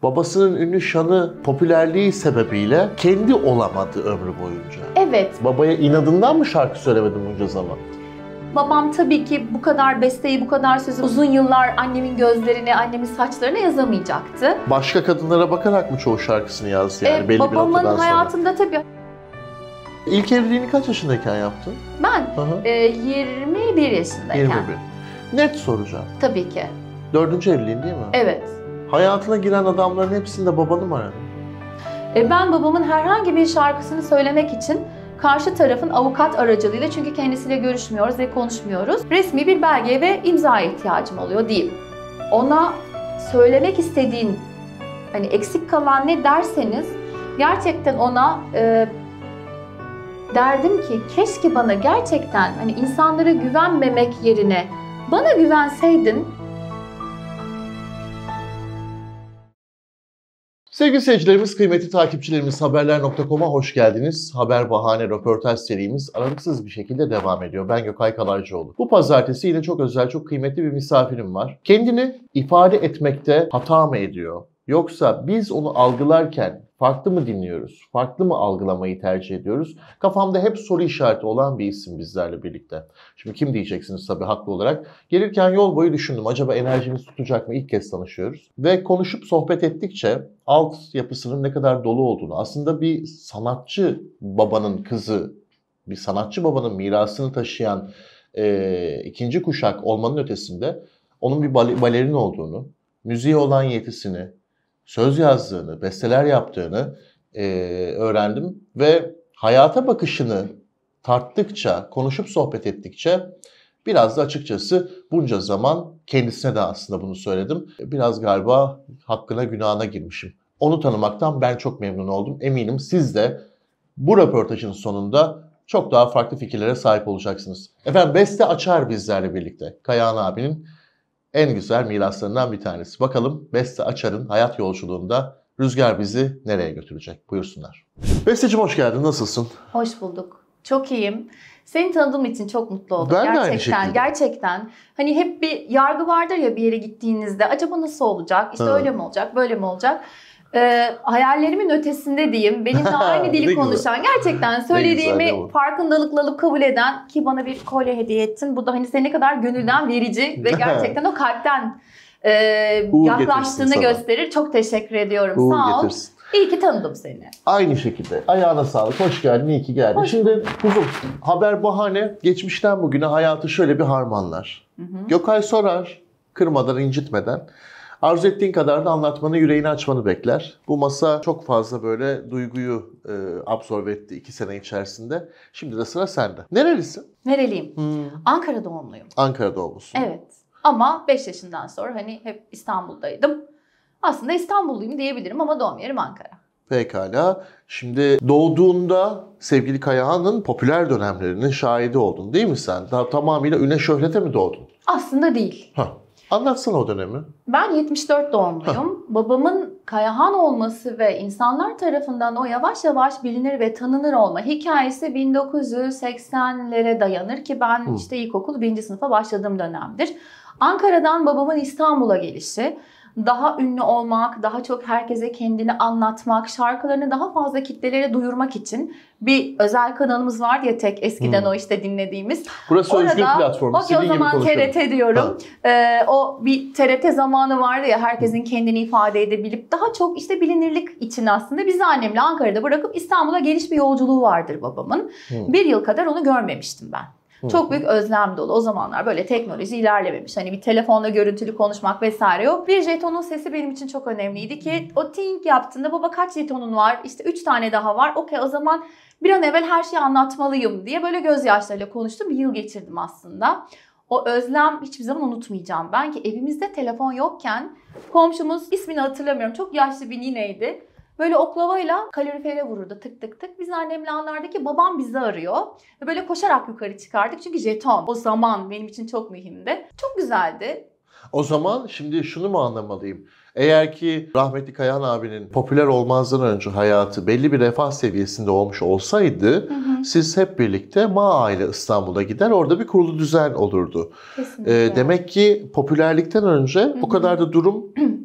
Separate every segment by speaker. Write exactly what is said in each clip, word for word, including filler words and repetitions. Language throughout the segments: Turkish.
Speaker 1: Babasının ünlü, şanı, popülerliği sebebiyle kendi olamadı ömrü boyunca.
Speaker 2: Evet.
Speaker 1: Babaya inadından mı şarkı söylemedi bunca zaman?
Speaker 2: Babam tabii ki bu kadar besteyi, bu kadar sözü uzun yıllar annemin gözlerine, annemin saçlarına yazamayacaktı.
Speaker 1: Başka kadınlara bakarak mı çoğu şarkısını yazdı yani
Speaker 2: Ee,
Speaker 1: belli bir noktadan sonra?
Speaker 2: Babamın hayatında tabii.
Speaker 1: İlk evliliğini kaç yaşındayken yaptın?
Speaker 2: Ben e, yirmi bir yaşındayken.
Speaker 1: yirmi bir. Net soracağım.
Speaker 2: Tabii ki.
Speaker 1: Dördüncü evliliğin değil mi?
Speaker 2: Evet.
Speaker 1: Hayatına giren adamların hepsinde babanı mı aradın?
Speaker 2: E, ben babamın herhangi bir şarkısını söylemek için karşı tarafın avukat aracılığıyla, çünkü kendisiyle görüşmüyoruz ve konuşmuyoruz, resmi bir belgeye ve imzaya ihtiyacım oluyor diyeyim. Ona söylemek istediğin, hani eksik kalan ne derseniz, gerçekten ona e, derdim ki keşke bana gerçekten hani insanlara güvenmemek yerine bana güvenseydin.
Speaker 1: Sevgili seyircilerimiz, kıymetli takipçilerimiz, haberler nokta com'a hoş geldiniz. Haber Bahane röportaj serimiz aralıksız bir şekilde devam ediyor. Ben Gökay Kalaycıoğlu. Bu pazartesi yine çok özel, çok kıymetli bir misafirim var. Kendini ifade etmekte hata mı ediyor? Yoksa biz onu algılarken farklı mı dinliyoruz? Farklı mı algılamayı tercih ediyoruz? Kafamda hep soru işareti olan bir isim bizlerle birlikte. Şimdi kim diyeceksiniz tabii haklı olarak. Gelirken yol boyu düşündüm. Acaba enerjimiz tutacak mı? İlk kez tanışıyoruz. Ve konuşup sohbet ettikçe alt yapısının ne kadar dolu olduğunu, aslında bir sanatçı babanın kızı, bir sanatçı babanın mirasını taşıyan e, ikinci kuşak olmanın ötesinde onun bir balerin olduğunu, müziğe olan yetisini, söz yazdığını, besteler yaptığını e, öğrendim ve hayata bakışını tarttıkça, konuşup sohbet ettikçe biraz da açıkçası bunca zaman kendisine de aslında bunu söyledim. Biraz galiba hakkına, günahına girmişim. Onu tanımaktan ben çok memnun oldum. Eminim siz de bu röportajın sonunda çok daha farklı fikirlere sahip olacaksınız. Efendim, Beste Açar bizlerle birlikte. Kayahan abinin en güzel miraslarından bir tanesi. Bakalım Beste Açar'ın hayat yolculuğunda rüzgar bizi nereye götürecek? Buyursunlar. Besteciğim, hoş geldin. Nasılsın?
Speaker 2: Hoş bulduk. Çok iyiyim. Seni tanıdığım için çok mutlu oldum.
Speaker 1: Ben
Speaker 2: gerçekten,
Speaker 1: de aynı şekilde.
Speaker 2: Gerçekten. Hani hep bir yargı vardır ya bir yere gittiğinizde. Acaba nasıl olacak? İşte
Speaker 1: Ha.
Speaker 2: öyle mi olacak? Böyle mi olacak? Ee, hayallerimin ötesinde diyeyim. Benimle aynı dili konuşan, gerçekten söylediğimi
Speaker 1: güzel,
Speaker 2: farkındalıkla alıp kabul eden, ki bana bir kolye hediye ettin. Bu da hani seni ne kadar gönülden verici ve gerçekten o kalpten e, yaklaştığını gösterir. Çok teşekkür ediyorum.
Speaker 1: Uğur
Speaker 2: Sağ ol.
Speaker 1: getirsin.
Speaker 2: İyi ki tanıdım seni.
Speaker 1: Aynı şekilde. Ayağına sağlık. Hoş geldin. İyi ki geldin.
Speaker 2: Hoş
Speaker 1: Şimdi kuzum, Haber Bahane geçmişten bugüne hayatı şöyle bir harmanlar.
Speaker 2: Hı hı.
Speaker 1: Gökay sorar, kırmadan, incitmeden. Arzu ettiğin kadar da anlatmanı, yüreğini açmanı bekler. Bu masa çok fazla böyle duyguyu e, absorbe etti iki sene içerisinde. Şimdi de sıra sende. Nerelisin?
Speaker 2: Nereliyim?
Speaker 1: Hmm.
Speaker 2: Ankara doğumluyum.
Speaker 1: Ankara doğumlusun.
Speaker 2: Evet. Ama beş yaşından sonra hani hep İstanbul'daydım. Aslında İstanbulluyum diyebilirim ama doğum yerim Ankara.
Speaker 1: Pekala. Şimdi doğduğunda sevgili Kayahan'ın popüler dönemlerinin şahidi oldun değil mi sen? Daha tamamıyla üne şöhrete mi doğdun?
Speaker 2: Aslında değil.
Speaker 1: Hah. Anlatsana o dönemi.
Speaker 2: Ben yetmiş dört doğumluyum. Babamın Kayahan olması ve insanlar tarafından o yavaş yavaş bilinir ve tanınır olma hikayesi bin dokuz yüz seksenlere dayanır ki ben
Speaker 1: Hı.
Speaker 2: işte ilkokul birinci sınıfa başladığım dönemdir. Ankara'dan babamın İstanbul'a gelişi, daha ünlü olmak, daha çok herkese kendini anlatmak, şarkılarını daha fazla kitlelere duyurmak için bir özel kanalımız vardı ya, tek eskiden hmm. o işte dinlediğimiz.
Speaker 1: Burası
Speaker 2: Orada,
Speaker 1: özgür platform.
Speaker 2: O ki o zaman T R T diyorum. Ee, o bir T R T zamanı vardı ya, herkesin kendini ifade edebilip daha çok işte bilinirlik için aslında bizi annemle Ankara'da bırakıp İstanbul'a geliş bir yolculuğu vardır babamın. Hmm. Bir yıl kadar onu görmemiştim ben. Çok büyük özlem dolu. O zamanlar böyle teknoloji ilerlememiş. Hani bir telefonla görüntülü konuşmak vesaire yok. Bir jetonun sesi benim için çok önemliydi ki o ting yaptığında baba kaç jetonun var? İşte üç tane daha var. Okey, o zaman bir an evvel her şeyi anlatmalıyım diye böyle gözyaşlarıyla konuştum. Bir yıl geçirdim aslında. O özlem hiçbir zaman unutmayacağım. Ben ki evimizde telefon yokken komşumuz, ismini hatırlamıyorum, çok yaşlı bir nineydi. Böyle oklavayla kalorifere vururdu tık tık tık. Biz annemle anlardık ki babam bizi arıyor. Ve böyle koşarak yukarı çıkardık. Çünkü jeton o zaman benim için çok mühimdi. Çok güzeldi.
Speaker 1: O zaman şimdi şunu mu anlamalıyım? Eğer ki rahmetli Kayahan abinin popüler olmazdan önce hayatı belli bir refah seviyesinde olmuş olsaydı, hı hı. siz hep birlikte Ma aile İstanbul'a gider, orada bir kurulu düzen olurdu.
Speaker 2: Kesinlikle.
Speaker 1: Ee, demek ki popülerlikten önce hı hı. o kadar da durum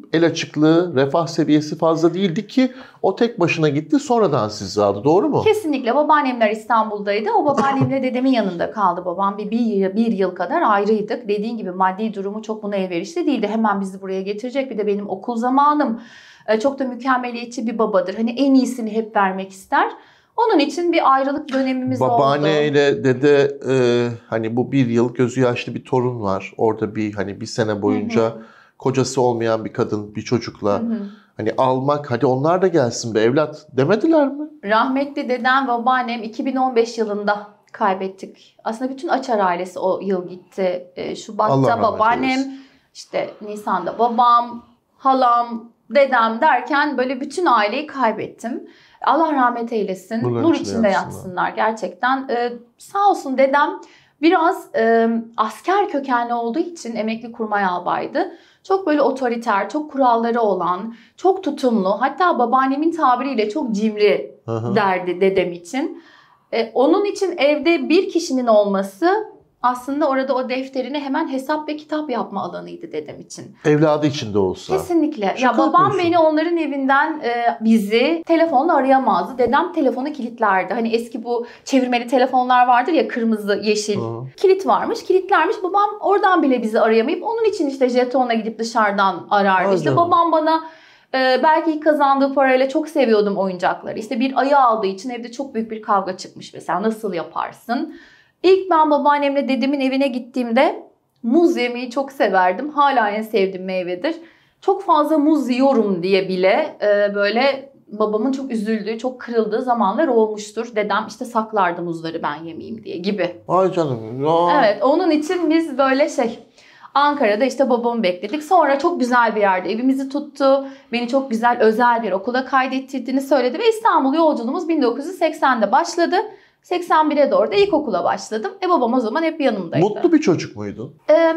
Speaker 1: el açıklığı, refah seviyesi fazla değildi ki o tek başına gitti, sonradan sizi aldı. Doğru mu?
Speaker 2: Kesinlikle. Babaannemler İstanbul'daydı. O babaannemle dedemin yanında kaldı babam. Bir, bir, bir yıl kadar ayrıydık. Dediğin gibi maddi durumu çok buna elverişli değildi. Hemen bizi buraya getirecek. Bir de benim okul zamanım. Çok da mükemmeliyetçi bir babadır. Hani en iyisini hep vermek ister. Onun için bir ayrılık dönemimiz oldu.
Speaker 1: Babaanne ile dede e, hani bu bir yıl gözü yaşlı bir torun var. Orada bir hani bir sene boyunca hı hı. kocası olmayan bir kadın bir çocukla hı hı. hani almak, hadi onlar da gelsin be evlat demediler mi?
Speaker 2: Rahmetli dedem ve babaannem iki bin on beş yılında kaybettik. Aslında bütün Açar ailesi o yıl gitti. E, Şubat'ta babaannem, işte Nisan'da babam, halam, dedem derken böyle bütün aileyi kaybettim. Allah rahmet eylesin. Bunların nur içinde yatsınlar, yatsınlar gerçekten. Ee, sağ olsun dedem biraz e, asker kökenli olduğu için emekli kurmay albaydı. Çok böyle otoriter, çok kuralları olan, çok tutumlu. Hatta babaannemin tabiriyle çok cimri Aha. derdi dedem için. Ee, onun için evde bir kişinin olması aslında orada o defterini hemen hesap ve kitap yapma alanıydı dedem için.
Speaker 1: Evladı için de olsa.
Speaker 2: Kesinlikle. Şaka ya babam yapıyorsun. Beni onların evinden e, bizi telefonla arayamazdı. Dedem telefonu kilitlerdi. Hani eski bu çevirmeli telefonlar vardır ya, kırmızı, yeşil. Hı. Kilit varmış, kilitlermiş. Babam oradan bile bizi arayamayıp onun için işte jetonla gidip dışarıdan arardı. Aynen. İşte babam bana e, belki ilk kazandığı parayla çok seviyordum oyuncakları. İşte bir ayı aldığı için evde çok büyük bir kavga çıkmış mesela. Nasıl yaparsın? İlk ben babaannemle dedemin evine gittiğimde muz yemeyi çok severdim. Hala en sevdiğim meyvedir. Çok fazla muz yiyorum diye bile e, böyle babamın çok üzüldüğü, çok kırıldığı zamanlar olmuştur. Dedem işte saklardı muzları ben yemeyeyim diye gibi.
Speaker 1: Ay canım ya.
Speaker 2: Evet, onun için biz böyle şey Ankara'da işte babamı bekledik. Sonra çok güzel bir yerde evimizi tuttu. Beni çok güzel özel bir okula kaydettirdiğini söyledi ve İstanbul yolculuğumuz bin dokuz yüz seksende başladı. seksen bire doğru da ilkokula başladım. E babam o zaman hep yanımdaydı.
Speaker 1: Mutlu bir çocuk muydun?
Speaker 2: Ee,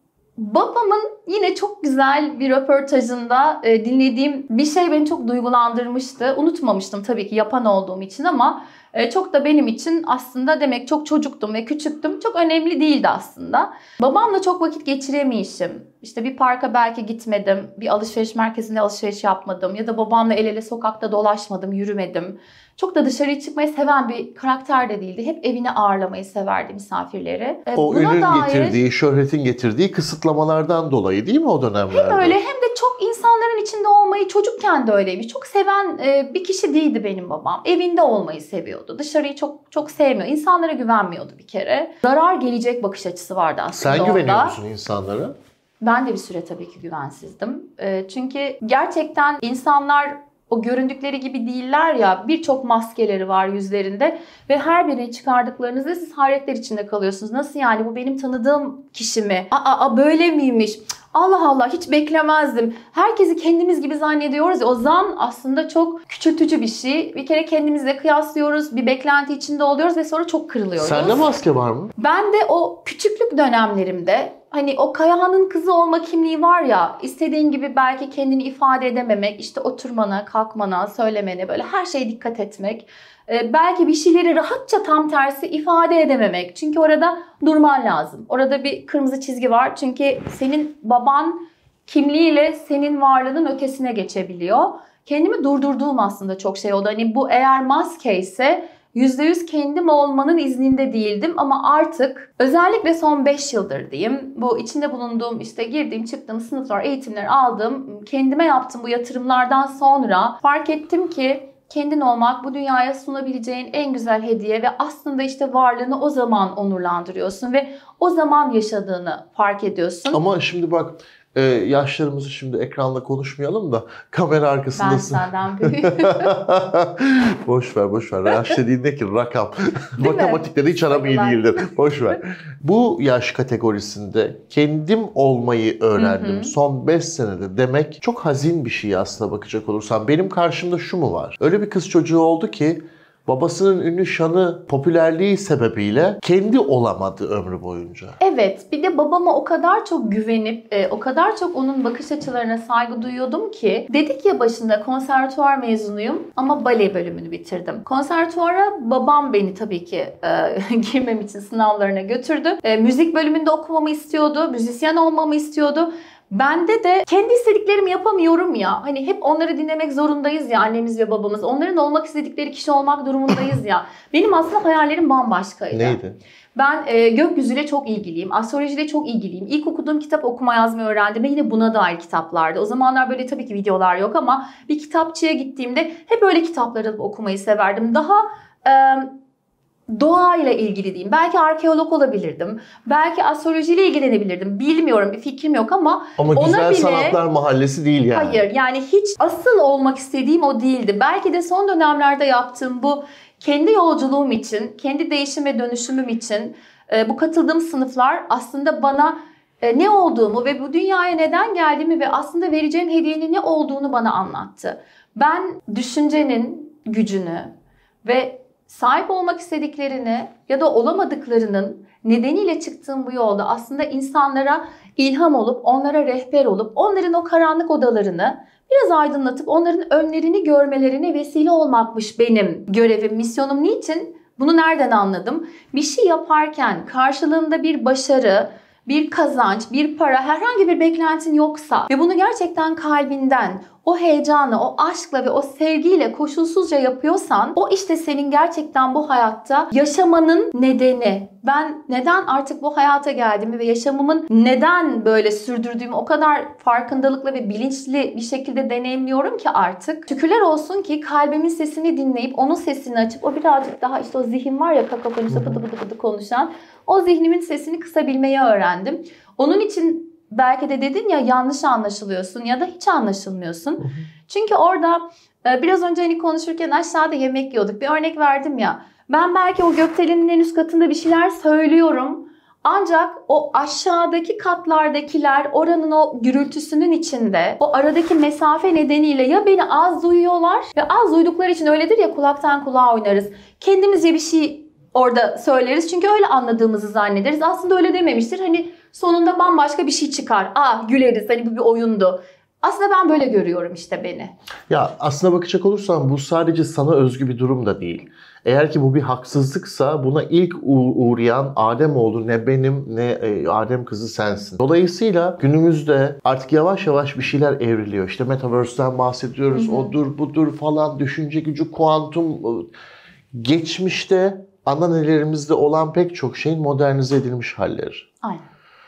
Speaker 2: babamın yine çok güzel bir röportajında e, dinlediğim bir şey beni çok duygulandırmıştı. Unutmamıştım tabii ki yapan olduğum için ama e, çok da benim için aslında demek çok çocuktum ve küçüktüm. Çok önemli değildi aslında. Babamla çok vakit geçiremeyişim. İşte bir parka belki gitmedim, bir alışveriş merkezinde alışveriş yapmadım ya da babamla el ele sokakta dolaşmadım, yürümedim. Çok da dışarıya çıkmayı seven bir karakter de değildi. Hep evine ağırlamayı severdi misafirleri.
Speaker 1: O Buna ünün dair, getirdiği, şöhretin getirdiği kısıtlamalardan dolayı değil mi o dönemlerde?
Speaker 2: Hem öyle hem de çok insanların içinde olmayı, çocukken de öyleymiş. Çok seven bir kişi değildi benim babam. Evinde olmayı seviyordu. Dışarıyı çok çok sevmiyor. İnsanlara güvenmiyordu bir kere. Zarar gelecek bakış açısı vardı aslında.
Speaker 1: Sen güveniyor onda. musun insanlara?
Speaker 2: Ben de bir süre tabii ki güvensizdim. Çünkü gerçekten insanlar o göründükleri gibi değiller ya, birçok maskeleri var yüzlerinde ve her birini çıkardıklarınızda siz hayretler içinde kalıyorsunuz. Nasıl yani, bu benim tanıdığım kişi mi? Aa, aa böyle miymiş? Allah Allah, hiç beklemezdim. Herkesi kendimiz gibi zannediyoruz ya, o zan aslında çok küçültücü bir şey. Bir kere kendimizle kıyaslıyoruz, bir beklenti içinde oluyoruz ve sonra çok kırılıyoruz.
Speaker 1: Sende maske var mı?
Speaker 2: Ben de o küçüklük dönemlerimde hani o Kayahan'ın kızı olma kimliği var ya, istediğin gibi belki kendini ifade edememek, işte oturmana, kalkmana, söylemene, böyle her şeye dikkat etmek. Ee, belki bir şeyleri rahatça tam tersi ifade edememek. Çünkü orada durman lazım. Orada bir kırmızı çizgi var. Çünkü senin baban kimliğiyle senin varlığının ötesine geçebiliyor. Kendimi durdurduğum aslında çok şey oldu. Hani bu eğer maske ise yüzde yüz kendim olmanın izninde değildim ama artık özellikle son beş yıldır diyeyim, bu içinde bulunduğum, işte girdiğim çıktığım sınıflar, eğitimler aldığım, kendime yaptığım bu yatırımlardan sonra fark ettim ki kendin olmak bu dünyaya sunabileceğin en güzel hediye ve aslında işte varlığını o zaman onurlandırıyorsun ve o zaman yaşadığını fark ediyorsun.
Speaker 1: Ama şimdi bak, Ee, yaşlarımızı şimdi ekranda konuşmayalım da kamera arkasındasın.
Speaker 2: Ben senden büyüğüm.
Speaker 1: boş ver boş ver. Yaş dediğin ne ki? Rakam. Matematikte de hiç aram iyi değildir. Boş ver. Bu yaş kategorisinde kendim olmayı öğrendim. Hı hı. Son beş senede demek çok hazin bir şey aslında bakacak olursan. Benim karşımda şu mu var? Öyle bir kız çocuğu oldu ki babasının ünlü, şanı, popülerliği sebebiyle kendi olamadı ömrü boyunca.
Speaker 2: Evet, bir de babama o kadar çok güvenip, e, o kadar çok onun bakış açılarına saygı duyuyordum ki, dedik ya başında konservatuvar mezunuyum ama bale bölümünü bitirdim. Konservatuvara babam beni tabii ki e, girmem için sınavlarına götürdü. E, müzik bölümünde okumamı istiyordu, müzisyen olmamı istiyordu. Bende de kendi istediklerimi yapamıyorum ya. Hani hep onları dinlemek zorundayız ya, annemiz ve babamız. Onların olmak istedikleri kişi olmak durumundayız ya. Benim aslında hayallerim bambaşkaydı.
Speaker 1: Neydi?
Speaker 2: Ben e, gökyüzüyle çok ilgiliyim. Astrolojiyle çok ilgiliyim. İlk okuduğum kitap okuma yazmayı öğrendim ve yine buna dair kitaplardı. O zamanlar böyle tabii ki videolar yok ama bir kitapçıya gittiğimde hep öyle kitapları okumayı severdim. Daha e, doğayla ilgili diyeyim. Belki arkeolog olabilirdim. Belki astrolojiyle ilgilenebilirdim. Bilmiyorum, bir fikrim yok ama
Speaker 1: Ama
Speaker 2: ona
Speaker 1: Güzel
Speaker 2: bile...
Speaker 1: Sanatlar Mahallesi değil yani.
Speaker 2: Hayır, yani hiç asıl olmak istediğim o değildi. Belki de son dönemlerde yaptığım bu kendi yolculuğum için, kendi değişim ve dönüşümüm için e, bu katıldığım sınıflar aslında bana e, ne olduğumu ve bu dünyaya neden geldiğimi ve aslında vereceğim hediyenin ne olduğunu bana anlattı. Ben düşüncenin gücünü ve sahip olmak istediklerini ya da olamadıklarının nedeniyle çıktığım bu yolda aslında insanlara ilham olup, onlara rehber olup, onların o karanlık odalarını biraz aydınlatıp onların önlerini görmelerine vesile olmakmış benim görevim, misyonum. Niçin? Bunu nereden anladım? Bir şey yaparken karşılığında bir başarı, bir kazanç, bir para, herhangi bir beklentin yoksa ve bunu gerçekten kalbinden, o heyecanla, o aşkla ve o sevgiyle koşulsuzca yapıyorsan, o işte senin gerçekten bu hayatta yaşamanın nedeni. Ben neden artık bu hayata geldiğimi ve yaşamımın neden böyle sürdürdüğümü o kadar farkındalıkla ve bilinçli bir şekilde deneyimliyorum ki artık. Şükürler olsun ki kalbimin sesini dinleyip onun sesini açıp o birazcık daha işte o zihin var ya kakafoniste pıdı pıdı pıdı konuşan, o zihnimin sesini kısabilmeyi öğrendim. Onun için belki de dedin ya yanlış anlaşılıyorsun ya da hiç anlaşılmıyorsun. Hı hı. Çünkü orada biraz önce hani konuşurken aşağıda yemek yiyorduk. Bir örnek verdim ya. Ben belki o gökdelenin en üst katında bir şeyler söylüyorum. Ancak o aşağıdaki katlardakiler oranın o gürültüsünün içinde o aradaki mesafe nedeniyle ya beni az duyuyorlar ve az duydukları için öyledir ya kulaktan kulağa oynarız. Kendimizce bir şey orada söyleriz çünkü öyle anladığımızı zannederiz. Aslında öyle dememiştir. Hani sonunda bambaşka bir şey çıkar. Aa güleriz hani bu bir oyundu. Aslında ben böyle görüyorum işte beni.
Speaker 1: Ya aslına bakacak olursan bu sadece sana özgü bir durum da değil. Eğer ki bu bir haksızlıksa buna ilk uğrayan Ademoğlu ne benim ne Adem kızı sensin. Dolayısıyla günümüzde artık yavaş yavaş bir şeyler evriliyor. İşte Metaverse'den bahsediyoruz. Hı hı. Odur budur falan, düşünce gücü, kuantum. Geçmişte ananelerimizde olan pek çok şeyin modernize edilmiş halleri. Aynen.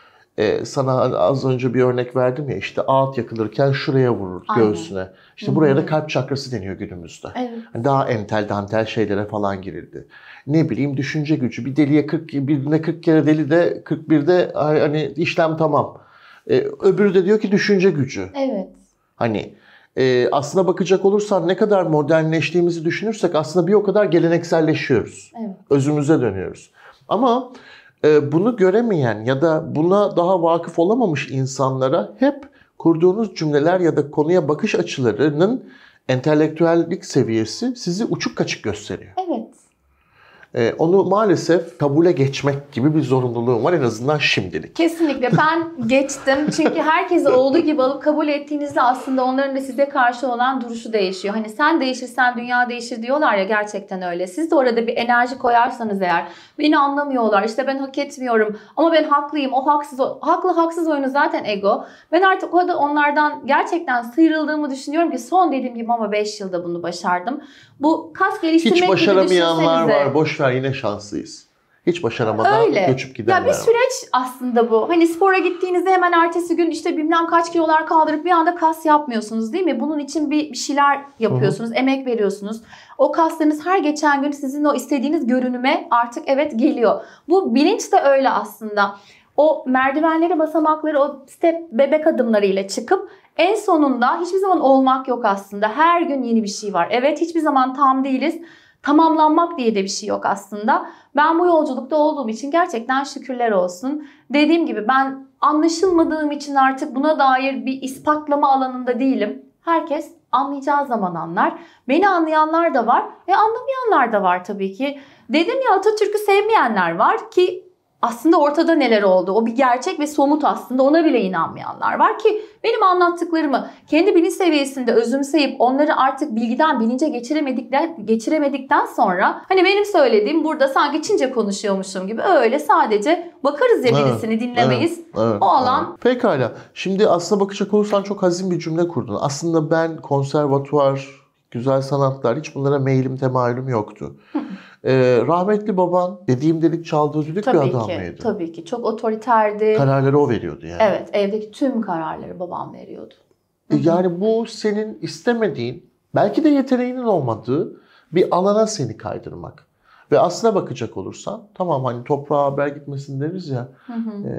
Speaker 1: Ee, sana az önce bir örnek verdim ya işte ağıt yakılırken şuraya vurur. Aynen. Göğsüne. İşte Hı-hı. buraya da kalp çakrası deniyor günümüzde. Evet. Yani daha entel dantel şeylere falan girildi. Ne bileyim düşünce gücü. Bir deliye kırk, birine kırk kere deli de kırk birde hani işlem tamam. Ee, öbürü de diyor ki düşünce gücü.
Speaker 2: Evet.
Speaker 1: Hani e, aslına bakacak olursan ne kadar modernleştiğimizi düşünürsek aslında bir o kadar gelenekselleşiyoruz. Evet. Özümüze dönüyoruz. Ama bunu göremeyen ya da buna daha vakıf olamamış insanlara hep kurduğunuz cümleler ya da konuya bakış açılarının entelektüellik seviyesi sizi uçuk kaçık gösteriyor.
Speaker 2: Evet.
Speaker 1: Ee, onu maalesef kabule geçmek gibi bir zorunluluğum var en azından şimdilik.
Speaker 2: Kesinlikle ben geçtim çünkü herkesi olduğu gibi alıp kabul ettiğinizde aslında onların da size karşı olan duruşu değişiyor. Hani sen değişirsen dünya değişir diyorlar ya, gerçekten öyle. Siz de orada bir enerji koyarsanız eğer beni anlamıyorlar işte ben hak etmiyorum ama ben haklıyım o haksız o haklı haksız oyunu zaten ego. Ben artık o da onlardan gerçekten sıyrıldığımı düşünüyorum ki son dediğim gibi ama beş yılda bunu başardım. Bu kas geliştirmek gibi düşünsenize.
Speaker 1: Hiç başaramayanlar var boş ver yine şanslıyız. Hiç başaramadan öyle. Göçüp gidenler.
Speaker 2: Ya bir süreç aslında bu. Hani spora gittiğinizde hemen ertesi gün işte bilmem kaç kilolar kaldırıp bir anda kas yapmıyorsunuz değil mi? Bunun için bir, bir şeyler yapıyorsunuz, Hı-hı. emek veriyorsunuz. O kaslarınız her geçen gün sizin o istediğiniz görünüme artık evet geliyor. Bu bilinç de öyle aslında. O merdivenleri, basamakları, o step bebek adımlarıyla çıkıp en sonunda hiçbir zaman olmak yok aslında. Her gün yeni bir şey var. Evet hiçbir zaman tam değiliz. Tamamlanmak diye de bir şey yok aslında. Ben bu yolculukta olduğum için gerçekten şükürler olsun. Dediğim gibi ben anlaşılmadığım için artık buna dair bir ispatlama alanında değilim. Herkes anlayacağı zaman anlar. Beni anlayanlar da var ve anlamayanlar da var tabii ki. Dedim ya Atatürk'ü sevmeyenler var ki aslında ortada neler oldu? O bir gerçek ve somut aslında, ona bile inanmayanlar var ki benim anlattıklarımı kendi bilinç seviyesinde özümseyip onları artık bilgiden bilince geçiremedikten, geçiremedikten sonra hani benim söylediğim burada sanki Çince konuşuyormuşum gibi öyle sadece bakarız ya birisini evet, dinlemeyiz. Evet, evet, o alan.
Speaker 1: Evet. Pekala. Şimdi aslına bakacak olursan çok hazin bir cümle kurdun. Aslında ben konservatuvar, güzel sanatlar hiç bunlara meylim temayülüm yoktu. Ee, rahmetli baban dediğim dedik çaldığı düdük bir adam
Speaker 2: ki,
Speaker 1: mıydı?
Speaker 2: Tabii ki. Çok otoriterdi.
Speaker 1: Kararları o veriyordu yani.
Speaker 2: Evet. Evdeki tüm kararları babam veriyordu.
Speaker 1: Yani bu senin istemediğin, belki de yeteneğinin olmadığı bir alana seni kaydırmak. Ve aslına bakacak olursan, tamam hani toprağa haber gitmesin deriz ya. Hı hı.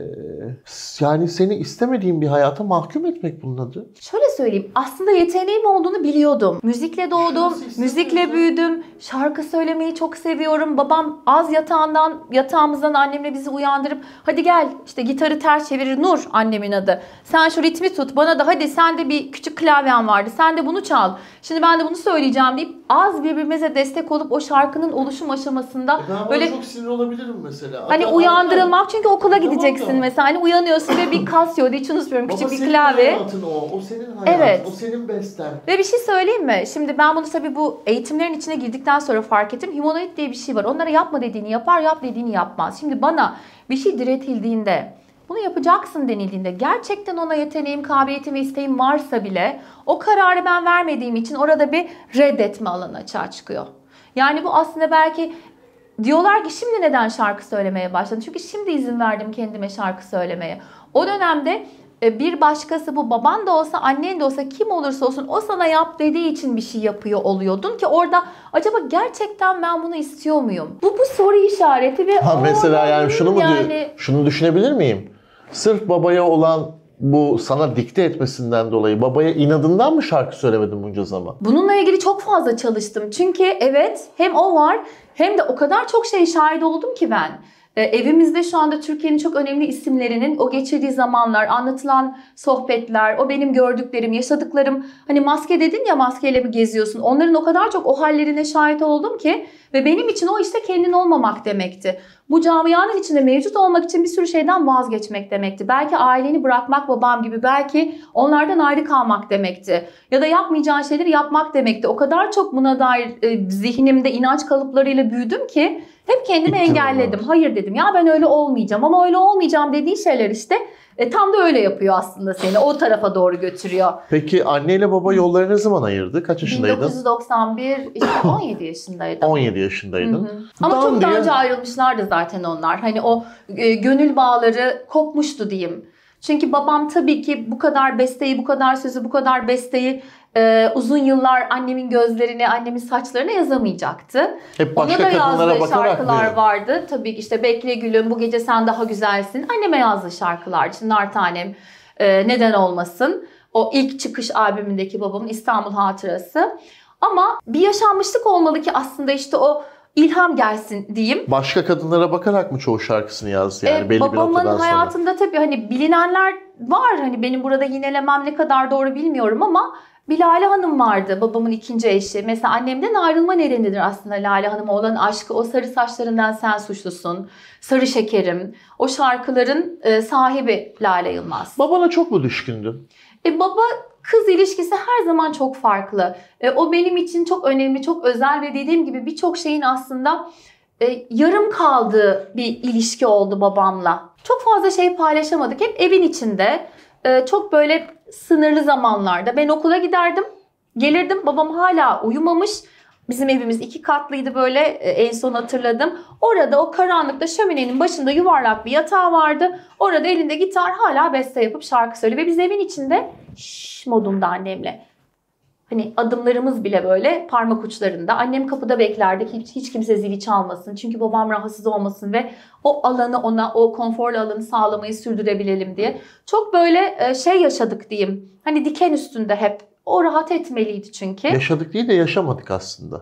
Speaker 1: E, yani seni istemediğin bir hayata mahkum etmek bunun adı.
Speaker 2: Şöyle söyleyeyim, aslında yeteneğim olduğunu biliyordum. Müzikle doğdum, müzikle büyüdüm. Şarkı söylemeyi çok seviyorum. Babam az yatağından, yatağımızdan annemle bizi uyandırıp hadi gel işte gitarı ters çevirir, Nur annemin adı. Sen şu ritmi tut, bana da hadi sen de bir küçük klavyen vardı, sen de bunu çal. Şimdi ben de bunu söyleyeceğim deyip az birbirimize destek olup o şarkının oluşum aşamasında
Speaker 1: e
Speaker 2: böyle
Speaker 1: çok sinir olabilirim mesela.
Speaker 2: Hani
Speaker 1: Hatta
Speaker 2: uyandırılmak çünkü okula
Speaker 1: tamam
Speaker 2: gideceksin
Speaker 1: da.
Speaker 2: Mesela hani uyanıyorsun ve bir Casio hiç unutmuyorum küçük bir klavye.
Speaker 1: Baba senin hayatın o, o senin hayatın,
Speaker 2: evet.
Speaker 1: O senin besten.
Speaker 2: Ve bir şey söyleyeyim mi? Şimdi ben bunu tabii bu eğitimlerin içine girdikten sonra fark ettim. Humanoid diye bir şey var. Onlara yapma dediğini yapar, yap dediğini yapmaz. Şimdi bana bir şey diretildiğinde, bunu yapacaksın denildiğinde gerçekten ona yeteneğim, kabiliyetim ve isteğim varsa bile o kararı ben vermediğim için orada bir reddetme alanı açığa çıkıyor. Yani bu aslında belki diyorlar ki şimdi neden şarkı söylemeye başladın? Çünkü şimdi izin verdim kendime şarkı söylemeye. O dönemde bir başkası, bu baban da olsa, annen de olsa, kim olursa olsun o sana yap dediği için bir şey yapıyor oluyordun ki orada acaba gerçekten ben bunu istiyor muyum? Bu bu soru işareti ve
Speaker 1: ha, mesela yani şunu mu
Speaker 2: yani...
Speaker 1: diyor, şunu düşünebilir miyim? Sırf babaya olan bu sana dikte etmesinden dolayı babaya inadından mı şarkı söylemedin bunca zaman?
Speaker 2: Bununla ilgili çok fazla çalıştım. Çünkü evet hem o var hem de o kadar çok şey şahit oldum ki ben. Ee, evimizde şu anda Türkiye'nin çok önemli isimlerinin o geçirdiği zamanlar, anlatılan sohbetler, o benim gördüklerim, yaşadıklarım. Hani maske dedin ya, maskeyle mi geziyorsun? Onların o kadar çok o hallerine şahit oldum ki ve benim için o işte kendin olmamak demekti. Bu camianın içinde mevcut olmak için bir sürü şeyden vazgeçmek demekti. Belki aileni bırakmak babam gibi, belki onlardan ayrı kalmak demekti. Ya da yapmayacağın şeyleri yapmak demekti. O kadar çok buna dair e, zihnimde inanç kalıplarıyla büyüdüm ki hep kendimi
Speaker 1: Gittim
Speaker 2: engelledim.
Speaker 1: onlar.
Speaker 2: Hayır dedim ya, ben öyle olmayacağım, ama öyle olmayacağım dediği şeyler işte e, tam da öyle yapıyor aslında, seni o tarafa doğru götürüyor.
Speaker 1: Peki anneyle baba yolları ne zaman ayırdı? Kaç yaşındaydın?
Speaker 2: bin dokuz yüz doksan bir, işte on yedi yaşındaydım.
Speaker 1: on yedi yaşındaydın.
Speaker 2: Hı hı. Ama
Speaker 1: Dan
Speaker 2: çok daha
Speaker 1: diye...
Speaker 2: önce ayrılmışlardı zaten onlar. Hani o e, gönül bağları kopmuştu diyeyim. Çünkü babam tabii ki bu kadar besteyi, bu kadar sözü, bu kadar besteyi e, uzun yıllar annemin gözlerine, annemin saçlarına yazamayacaktı.
Speaker 1: Hep başka
Speaker 2: Ona da
Speaker 1: kadınlara
Speaker 2: yazdığı
Speaker 1: bakarak
Speaker 2: şarkılar
Speaker 1: mı?
Speaker 2: vardı. Tabii ki işte Bekle Gülüm, Bu Gece Sen Daha Güzelsin. Anneme yazdığı şarkılar. Çınar Tanem, e, Neden Olmasın. O ilk çıkış albümündeki babamın İstanbul Hatırası. Ama bir yaşanmışlık olmalı ki aslında işte o ilham gelsin diyeyim.
Speaker 1: Başka kadınlara bakarak mı çoğu şarkısını yazdı yani
Speaker 2: ee,
Speaker 1: belli bir noktadan sonra?
Speaker 2: Babamın hayatında tabii hani bilinenler var. Hani benim burada yinelemem ne kadar doğru bilmiyorum ama bir Lale Hanım vardı, babamın ikinci eşi. Mesela annemden ayrılma nedenidir aslında Lale Hanım'a olan aşkı. O sarı saçlarından sen suçlusun, Sarı Şekerim. O şarkıların e, sahibi Lale Yılmaz.
Speaker 1: Babana çok mu düşkündün?
Speaker 2: E, baba kız ilişkisi her zaman çok farklı. E, o benim için çok önemli, çok özel ve dediğim gibi birçok şeyin aslında e, yarım kaldığı bir ilişki oldu babamla. Çok fazla şey paylaşamadık. Hep evin içinde. E, çok böyle sınırlı zamanlarda. Ben okula giderdim, gelirdim. Babam hala uyumamış. Bizim evimiz iki katlıydı böyle, e, en son hatırladım. Orada o karanlıkta şöminenin başında yuvarlak bir yatağı vardı. Orada elinde gitar hala beste yapıp şarkı söylüyor. Ve biz evin içinde şşş modunda annemle. Hani adımlarımız bile böyle parmak uçlarında. Annem kapıda beklerdi ki hiç, hiç kimse zili çalmasın. Çünkü babam rahatsız olmasın ve o alanı ona, o konforlu alanı sağlamayı sürdürebilelim diye. Çok böyle şey yaşadık diyeyim. Hani diken üstünde hep. O rahat etmeliydi çünkü.
Speaker 1: Yaşadık değil de yaşamadık aslında.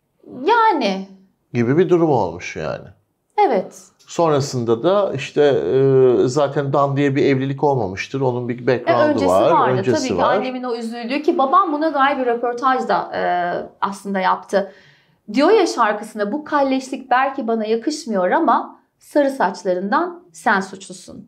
Speaker 2: Yani.
Speaker 1: Gibi bir durum olmuş yani.
Speaker 2: Evet.
Speaker 1: Sonrasında da işte e, zaten Dan diye bir evlilik olmamıştır. Onun bir background'u
Speaker 2: öncesi
Speaker 1: var.
Speaker 2: Vardı.
Speaker 1: Öncesi
Speaker 2: Tabii ki
Speaker 1: var.
Speaker 2: annemin o üzüldüğü ki babam buna dair bir röportaj da e, aslında yaptı. Diyor ya şarkısında, bu kalleşlik belki bana yakışmıyor ama sarı saçlarından sen suçlusun.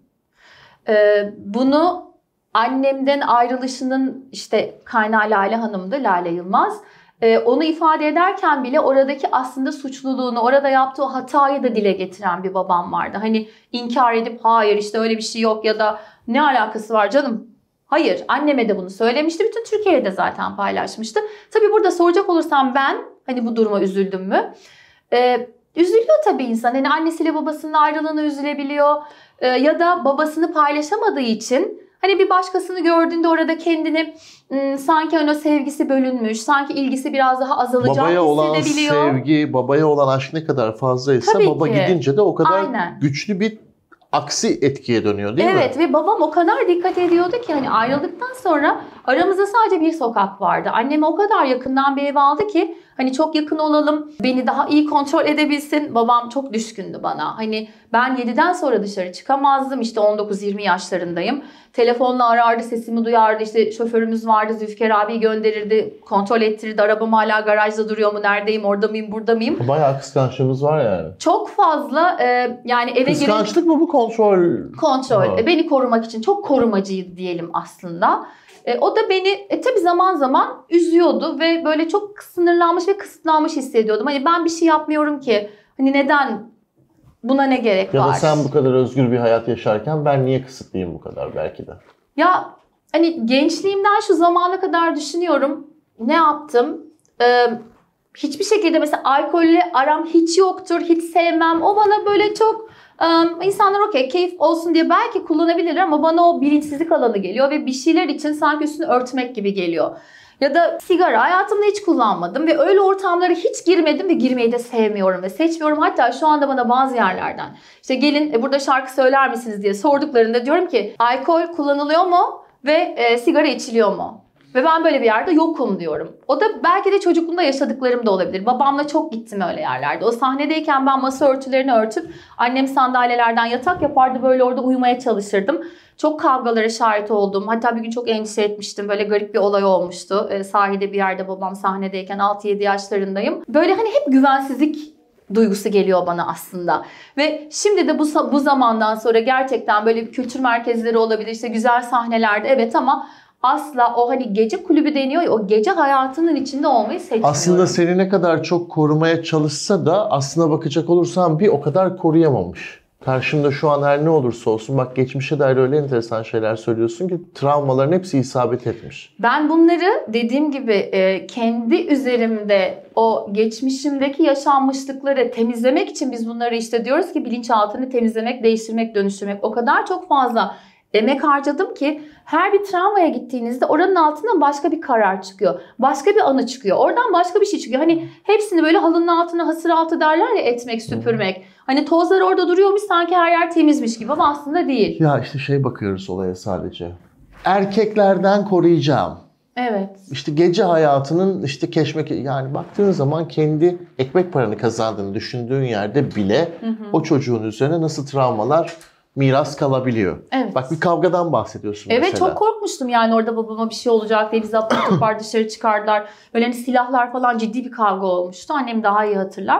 Speaker 2: Ee, bunu annemden ayrılışının işte kaynağı Lale Hanım'dı, Lale Yılmaz. Ee, onu ifade ederken bile oradaki aslında suçluluğunu, orada yaptığı o hatayı da dile getiren bir babam vardı. Hani inkar edip hayır işte öyle bir şey yok ya da ne alakası var canım? Hayır, anneme de bunu söylemişti. Bütün Türkiye'ye de zaten paylaşmıştı. Tabii burada soracak olursam ben hani bu duruma üzüldüm mü? Ee, üzülüyor tabii insan. Hani annesiyle babasının ayrılığına üzülebiliyor. Ee, ya da babasını paylaşamadığı için hani bir başkasını gördüğünde orada kendini ım, sanki hani o sevgisi bölünmüş, sanki ilgisi biraz daha azalacak
Speaker 1: babaya olan
Speaker 2: hissedebiliyor.
Speaker 1: sevgi, babaya olan aşk ne kadar fazlaysa
Speaker 2: Tabii
Speaker 1: baba
Speaker 2: ki.
Speaker 1: gidince de o kadar
Speaker 2: Aynen.
Speaker 1: güçlü bir aksi etkiye dönüyor değil
Speaker 2: Evet
Speaker 1: mi?
Speaker 2: ve babam o kadar dikkat ediyordu ki hani ayrıldıktan sonra aramızda sadece bir sokak vardı. Annemi o kadar yakından bir ev aldı ki hani çok yakın olalım, beni daha iyi kontrol edebilsin. Babam çok düşkündü bana. Hani ben yediden sonra dışarı çıkamazdım. İşte on dokuz yirmi yaşlarındayım. Telefonla arardı, sesimi duyardı. İşte şoförümüz vardı, Zülfikar abi gönderirdi, kontrol ettirirdi. Arabam hala garajda duruyor mu, neredeyim, orada mıyım, burada mıyım?
Speaker 1: Bayağı kıskançlığımız var yani.
Speaker 2: Çok fazla e, yani eve girip...
Speaker 1: Kıskançlık mı bu, kontrol?
Speaker 2: Kontrol.
Speaker 1: Ha.
Speaker 2: E, beni korumak için çok korumacıydı diyelim aslında. E, o da beni e, tabii zaman zaman üzüyordu ve böyle çok sınırlanmış ve kısıtlanmış hissediyordum. Hani ben bir şey yapmıyorum ki. Hani neden? Buna ne gerek
Speaker 1: Ya
Speaker 2: var?
Speaker 1: da sen bu kadar özgür bir hayat yaşarken ben niye kısıtlıyım bu kadar belki de?
Speaker 2: Ya hani gençliğimden şu zamana kadar düşünüyorum. Ne yaptım? Ee, hiçbir şekilde mesela alkolle aram hiç yoktur. Hiç sevmem. O bana böyle çok um, insanlar okey keyif olsun diye belki kullanabilirler ama bana o bilinçsizlik alanı geliyor ve bir şeyler için sanki üstünü örtmek gibi geliyor. Ya da sigara hayatımda hiç kullanmadım ve öyle ortamlara hiç girmedim ve girmeyi de sevmiyorum ve seçmiyorum. Hatta şu anda bana bazı yerlerden işte gelin e, burada şarkı söyler misiniz diye sorduklarında diyorum ki alkol kullanılıyor mu ve e, sigara içiliyor mu? Ve ben böyle bir yerde yokum diyorum. O da belki de çocukluğumda yaşadıklarım da olabilir. Babamla çok gittim öyle yerlerde. O sahnedeyken ben masa örtülerini örtüp annem sandalyelerden yatak yapardı. Böyle orada uyumaya çalışırdım. Çok kavgalara şahit oldum. Hatta bir gün çok endişe etmiştim. Böyle garip bir olay olmuştu. E, sahilde bir yerde babam sahnedeyken altı yedi yaşlarındayım. Böyle hani hep güvensizlik duygusu geliyor bana aslında. Ve şimdi de bu, bu zamandan sonra gerçekten böyle bir kültür merkezleri olabilir. İşte güzel sahnelerde evet ama asla o hani gece kulübü deniyor ya, o gece hayatının içinde olmayı seçmiyorum.
Speaker 1: Aslında seni ne kadar çok korumaya çalışsa da aslına bakacak olursan bir o kadar koruyamamış. Karşımda şu an her ne olursa olsun bak geçmişe dair öyle enteresan şeyler söylüyorsun ki travmaların hepsi isabet etmiş.
Speaker 2: Ben bunları dediğim gibi e, kendi üzerimde o geçmişimdeki yaşanmışlıkları temizlemek için biz bunları işte diyoruz ki bilinçaltını temizlemek, değiştirmek, dönüştürmek. O kadar çok fazla emek harcadım ki her bir travmaya gittiğinizde oranın altından başka bir karar çıkıyor. Başka bir anı çıkıyor. Oradan başka bir şey çıkıyor. Hani hepsini böyle halının altına hasır altı derler ya etmek, süpürmek. Hani tozlar orada duruyormuş sanki her yer temizmiş gibi ama aslında değil.
Speaker 1: Ya işte şey bakıyoruz olaya sadece. Erkeklerden koruyacağım.
Speaker 2: Evet.
Speaker 1: İşte gece hayatının işte keşmek yani baktığın zaman kendi ekmek paranı kazandığını düşündüğün yerde bile hı hı. o çocuğun üzerine nasıl travmalar miras kalabiliyor.
Speaker 2: Evet.
Speaker 1: Bak bir kavgadan bahsediyorsun
Speaker 2: evet,
Speaker 1: mesela.
Speaker 2: Evet çok korkmuştum yani orada babama bir şey olacak diye bizi apar topar dışarı çıkardılar. Böyle hani silahlar falan ciddi bir kavga olmuştu. Annem daha iyi hatırlar.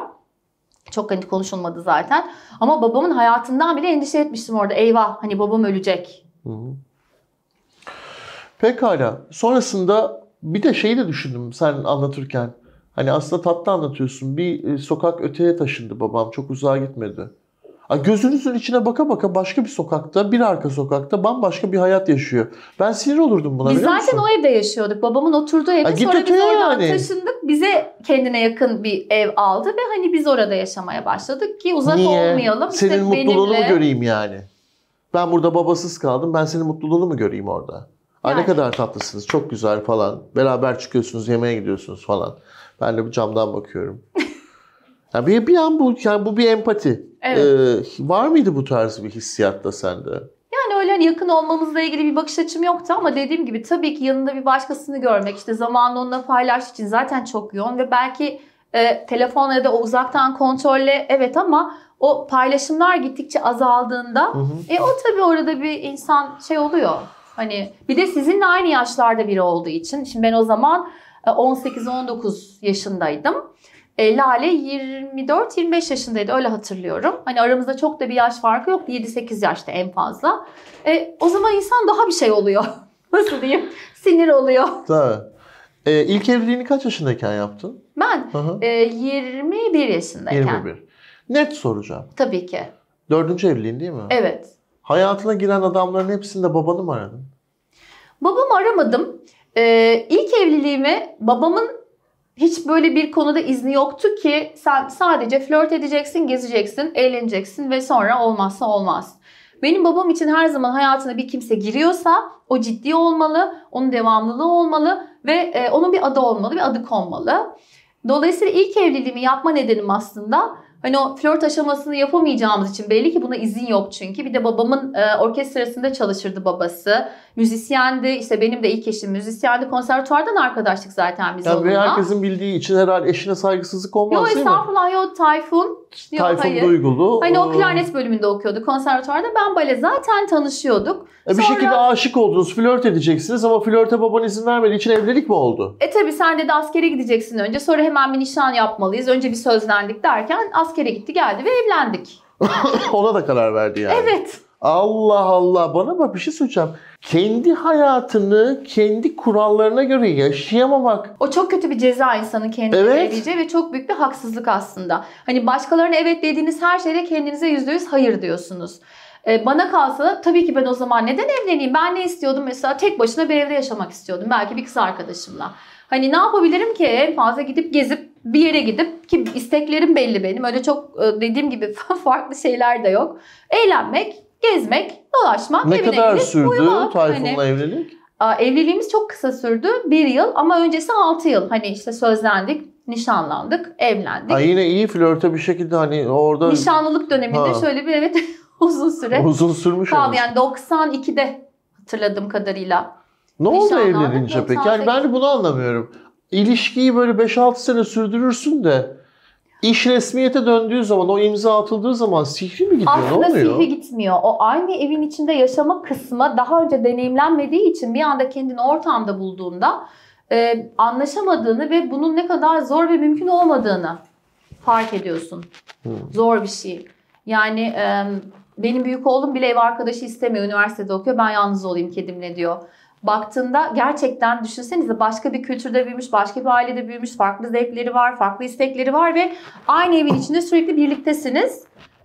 Speaker 2: Çok hani konuşulmadı zaten. Ama babamın hayatından bile endişe etmiştim orada. Eyvah hani babam ölecek.
Speaker 1: Hı hı. Pekala. Sonrasında bir de şeyi de düşündüm sen anlatırken. Hani aslında tatlı anlatıyorsun. Bir sokak öteye taşındı babam. Çok uzağa gitmedi. Gözünüzün içine baka baka başka bir sokakta, bir arka sokakta bambaşka bir hayat yaşıyor. Ben sinir olurdum buna.
Speaker 2: Biz
Speaker 1: biliyor
Speaker 2: zaten
Speaker 1: musun?
Speaker 2: o evde yaşıyorduk. Babamın oturduğu evde.
Speaker 1: Ha,
Speaker 2: sonra biz oradan
Speaker 1: yani.
Speaker 2: taşındık. Bize kendine yakın bir ev aldı ve hani biz orada yaşamaya başladık ki uzak
Speaker 1: Niye?
Speaker 2: olmayalım.
Speaker 1: Senin
Speaker 2: işte
Speaker 1: mutluluğunu
Speaker 2: benimle...
Speaker 1: mu göreyim yani? Ben burada babasız kaldım. Ben senin mutluluğunu mu göreyim orada? Ay yani. Ne kadar tatlısınız. Çok güzel falan. Beraber çıkıyorsunuz, yemeğe gidiyorsunuz falan. Ben de bu camdan bakıyorum. Yani bir, bir an bu, yani bu bir empati.
Speaker 2: Evet.
Speaker 1: Ee, var mıydı bu tarz bir hissiyatta sende?
Speaker 2: Yani öyle hani yakın olmamızla ilgili bir bakış açım yoktu ama dediğim gibi tabii ki yanında bir başkasını görmek, işte zamanla onunla paylaştığı için zaten çok yoğun ve belki e, telefonla ya da o uzaktan kontrolle evet ama o paylaşımlar gittikçe azaldığında hı hı. E, o tabii orada bir insan şey oluyor. Hani bir de sizinle aynı yaşlarda biri olduğu için. Şimdi ben o zaman on sekiz on dokuz yaşındaydım. E, Lale yirmi dört yirmi beş yaşındaydı, öyle hatırlıyorum. Hani aramızda çok da bir yaş farkı yoktu. yedi sekiz yaşta en fazla. E, o zaman insan daha bir şey oluyor. Nasıl diyeyim? Sinir oluyor.
Speaker 1: Tabii. Ee, ilk evliliğini kaç yaşındayken yaptın?
Speaker 2: Ben e, yirmi bir yaşındayken.
Speaker 1: yirmi bir. Net soracağım.
Speaker 2: Tabii ki.
Speaker 1: Dördüncü evliliğin değil mi?
Speaker 2: Evet.
Speaker 1: Hayatına giren adamların hepsinde babanı mı aradın?
Speaker 2: Babamı aramadım. Ee, ilk evliliğimi babamın hiç böyle bir konuda izni yoktu ki sen sadece flört edeceksin, gezeceksin, eğleneceksin ve sonra olmazsa olmaz. Benim babam için her zaman hayatına bir kimse giriyorsa o ciddi olmalı, onun devamlılığı olmalı ve e, onun bir adı olmalı, bir adı konmalı. Dolayısıyla ilk evliliğimi yapma nedenim aslında hani o flört aşamasını yapamayacağımız için, belli ki buna izin yok çünkü. Bir de babamın e, orkestrasında çalışırdı babası. Müzisyendi. İşte benim de ilk eşim müzisyendi. Konservatuvardan arkadaştık zaten biz
Speaker 1: Yani
Speaker 2: onunla.
Speaker 1: ve herkesin bildiği için herhalde eşine saygısızlık olmaz
Speaker 2: Yo,
Speaker 1: değil mi?
Speaker 2: estağfurullah, yo Tayfun. Yok,
Speaker 1: Tayfun
Speaker 2: hayır.
Speaker 1: Duygulu.
Speaker 2: Hani o klarnet bölümünde okuyordu konservatuvarda. Ben bale zaten tanışıyorduk.
Speaker 1: E bir
Speaker 2: Sonra-
Speaker 1: şekilde aşık oldunuz, flört edeceksiniz ama flörte baban izin vermediği için evlilik mi oldu?
Speaker 2: E tabi sen de, de askere gideceksin önce. Sonra hemen bir nişan yapmalıyız. Önce bir sözlendik derken askere gitti geldi ve evlendik.
Speaker 1: Ona da karar verdi yani.
Speaker 2: Evet.
Speaker 1: Allah Allah, bana bak bir şey söyleyeceğim. Kendi hayatını kendi kurallarına göre yaşayamamak.
Speaker 2: O çok kötü bir ceza insanın kendine
Speaker 1: Evet.
Speaker 2: verebileceği ve çok büyük bir haksızlık aslında. Hani başkalarına evet dediğiniz her şeyde kendinize yüzde yüz hayır diyorsunuz. Ee, bana kalsa tabii ki ben o zaman neden evleneyim? Ben ne istiyordum mesela? Tek başına bir evde yaşamak istiyordum. Belki bir kız arkadaşımla. Hani ne yapabilirim ki? En fazla gidip gezip bir yere gidip, ki isteklerim belli benim. Öyle çok dediğim gibi farklı şeyler de yok. Eğlenmek, gezmek, dolaşmak,
Speaker 1: Ne
Speaker 2: evine
Speaker 1: kadar
Speaker 2: gidip
Speaker 1: sürdü
Speaker 2: uyumak.
Speaker 1: Tayfun'la
Speaker 2: Hani-
Speaker 1: evlilik?
Speaker 2: Aa, evliliğimiz çok kısa sürdü. Bir yıl ama öncesi altı yıl. Hani işte sözlendik, nişanlandık, evlendik.
Speaker 1: Ha, yine iyi flörte bir şekilde hani orada
Speaker 2: Nişanlılık döneminde
Speaker 1: Ha.
Speaker 2: şöyle bir evet uzun süre
Speaker 1: uzun sürmüş.
Speaker 2: kaldı.
Speaker 1: ama.
Speaker 2: Yani doksan ikide hatırladığım kadarıyla.
Speaker 1: Ne oldu
Speaker 2: nişanlandık,
Speaker 1: evlenince peki?
Speaker 2: doksan sekiz.
Speaker 1: Yani ben de bunu anlamıyorum. İlişkiyi böyle beş altı sene sürdürürsün de iş resmiyete döndüğü zaman, o imza atıldığı zaman sihri mi gidiyor?
Speaker 2: Aslında
Speaker 1: ne oluyor?
Speaker 2: sihri gitmiyor. O aynı evin içinde yaşama kısmı daha önce deneyimlenmediği için bir anda kendini ortamda bulduğunda e, anlaşamadığını ve bunun ne kadar zor ve mümkün olmadığını fark ediyorsun.
Speaker 1: Hmm.
Speaker 2: Zor bir şey. Yani e, benim büyük oğlum bile ev arkadaşı istemiyor. Üniversitede okuyor. Ben yalnız olayım kedimle diyor. Baktığında gerçekten düşünsenize, başka bir kültürde büyümüş, başka bir ailede büyümüş, farklı zevkleri var, farklı istekleri var ve aynı evin içinde sürekli birliktesiniz.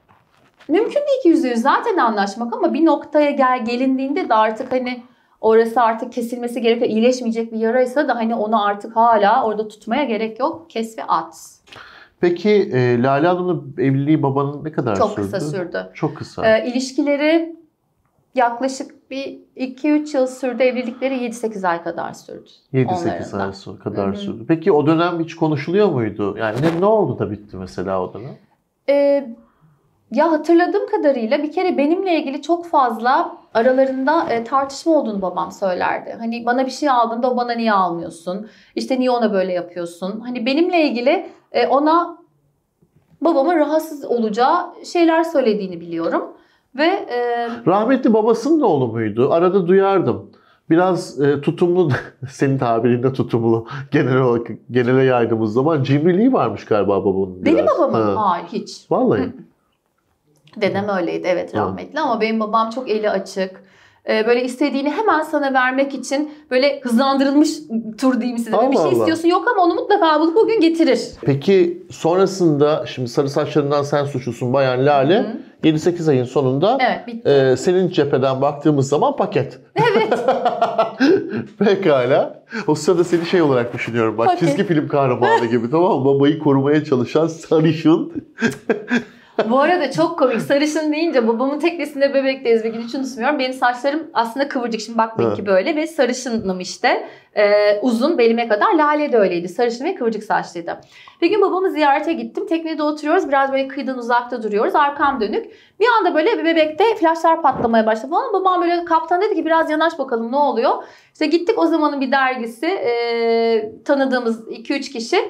Speaker 2: Mümkün değil ki yüzde yüz zaten anlaşmak ama bir noktaya gel gelindiğinde de artık hani orası artık kesilmesi gerekiyor. İyileşmeyecek bir yaraysa da hani onu artık hala orada tutmaya gerek yok. Kes ve at.
Speaker 1: Peki e, Lale Hanım'la evliliği babanın ne kadar
Speaker 2: Çok
Speaker 1: sürdü?
Speaker 2: kısa sürdü.
Speaker 1: Çok kısa.
Speaker 2: Ee, ilişkileri yaklaşık bir iki üç yıl sürdü. Evlilikleri yedi sekiz ay kadar sürdü.
Speaker 1: yedi sekiz ay kadar
Speaker 2: Hı hı.
Speaker 1: sürdü. Peki o dönem hiç konuşuluyor muydu? Yani ne, ne oldu da bitti mesela o dönem?
Speaker 2: Ee, ya hatırladığım kadarıyla bir kere benimle ilgili çok fazla aralarında e, tartışma olduğunu babam söylerdi. Hani bana bir şey aldığında o bana niye almıyorsun? İşte niye ona böyle yapıyorsun? Hani benimle ilgili e, ona babamın rahatsız olacağı şeyler söylediğini biliyorum. Ve e,
Speaker 1: Rahmetli babasının da oğlu muydu? Arada duyardım. Biraz e, tutumlu, senin tabirinde tutumlu, genel olarak genele yaydığımız zaman cimriliği varmış galiba babanın.
Speaker 2: benim
Speaker 1: biraz.
Speaker 2: babamın
Speaker 1: Ha.
Speaker 2: hayır hiç.
Speaker 1: Vallahi.
Speaker 2: Dedem öyleydi evet,
Speaker 1: Ha.
Speaker 2: rahmetli, ama benim babam çok eli açık. Ee, böyle istediğini hemen sana vermek için böyle hızlandırılmış tur diyeyim size. Böyle bir
Speaker 1: Allah
Speaker 2: şey
Speaker 1: Allah.
Speaker 2: istiyorsun yok ama onu mutlaka bulup bugün getirir.
Speaker 1: Peki sonrasında şimdi sarı saçlarından sen suçlusun bayan Lale.
Speaker 2: Hı.
Speaker 1: yedi sekiz ayın sonunda
Speaker 2: Evet, bitti.
Speaker 1: e, senin cepheden baktığımız zaman paket.
Speaker 2: Evet.
Speaker 1: Pekala. O sırada seni şey olarak düşünüyorum. Bak,
Speaker 2: Paket.
Speaker 1: çizgi film kahramanı gibi, tamam mı? Babayı korumaya çalışan sarışın.
Speaker 2: Bu arada çok komik. Sarışın deyince babamın teknesinde bebekteyiz bir gün, hiç unutmuyorum. Benim saçlarım aslında kıvırcık, şimdi bakmayın
Speaker 1: Ha.
Speaker 2: ki böyle, ve sarışınım işte. Ee, uzun, belime kadar. Lale de öyleydi. Sarışın ve kıvırcık saçlıydı. Bir gün babamı ziyarete gittim. Teknede oturuyoruz. Biraz böyle kıyıdan uzakta duruyoruz. Arkam dönük. Bir anda böyle bir bebekte flaşlar patlamaya başladı falan. Babam böyle, kaptan dedi ki biraz yanaş bakalım ne oluyor. İşte gittik, o zamanın bir dergisi. Ee, tanıdığımız iki üç kişi.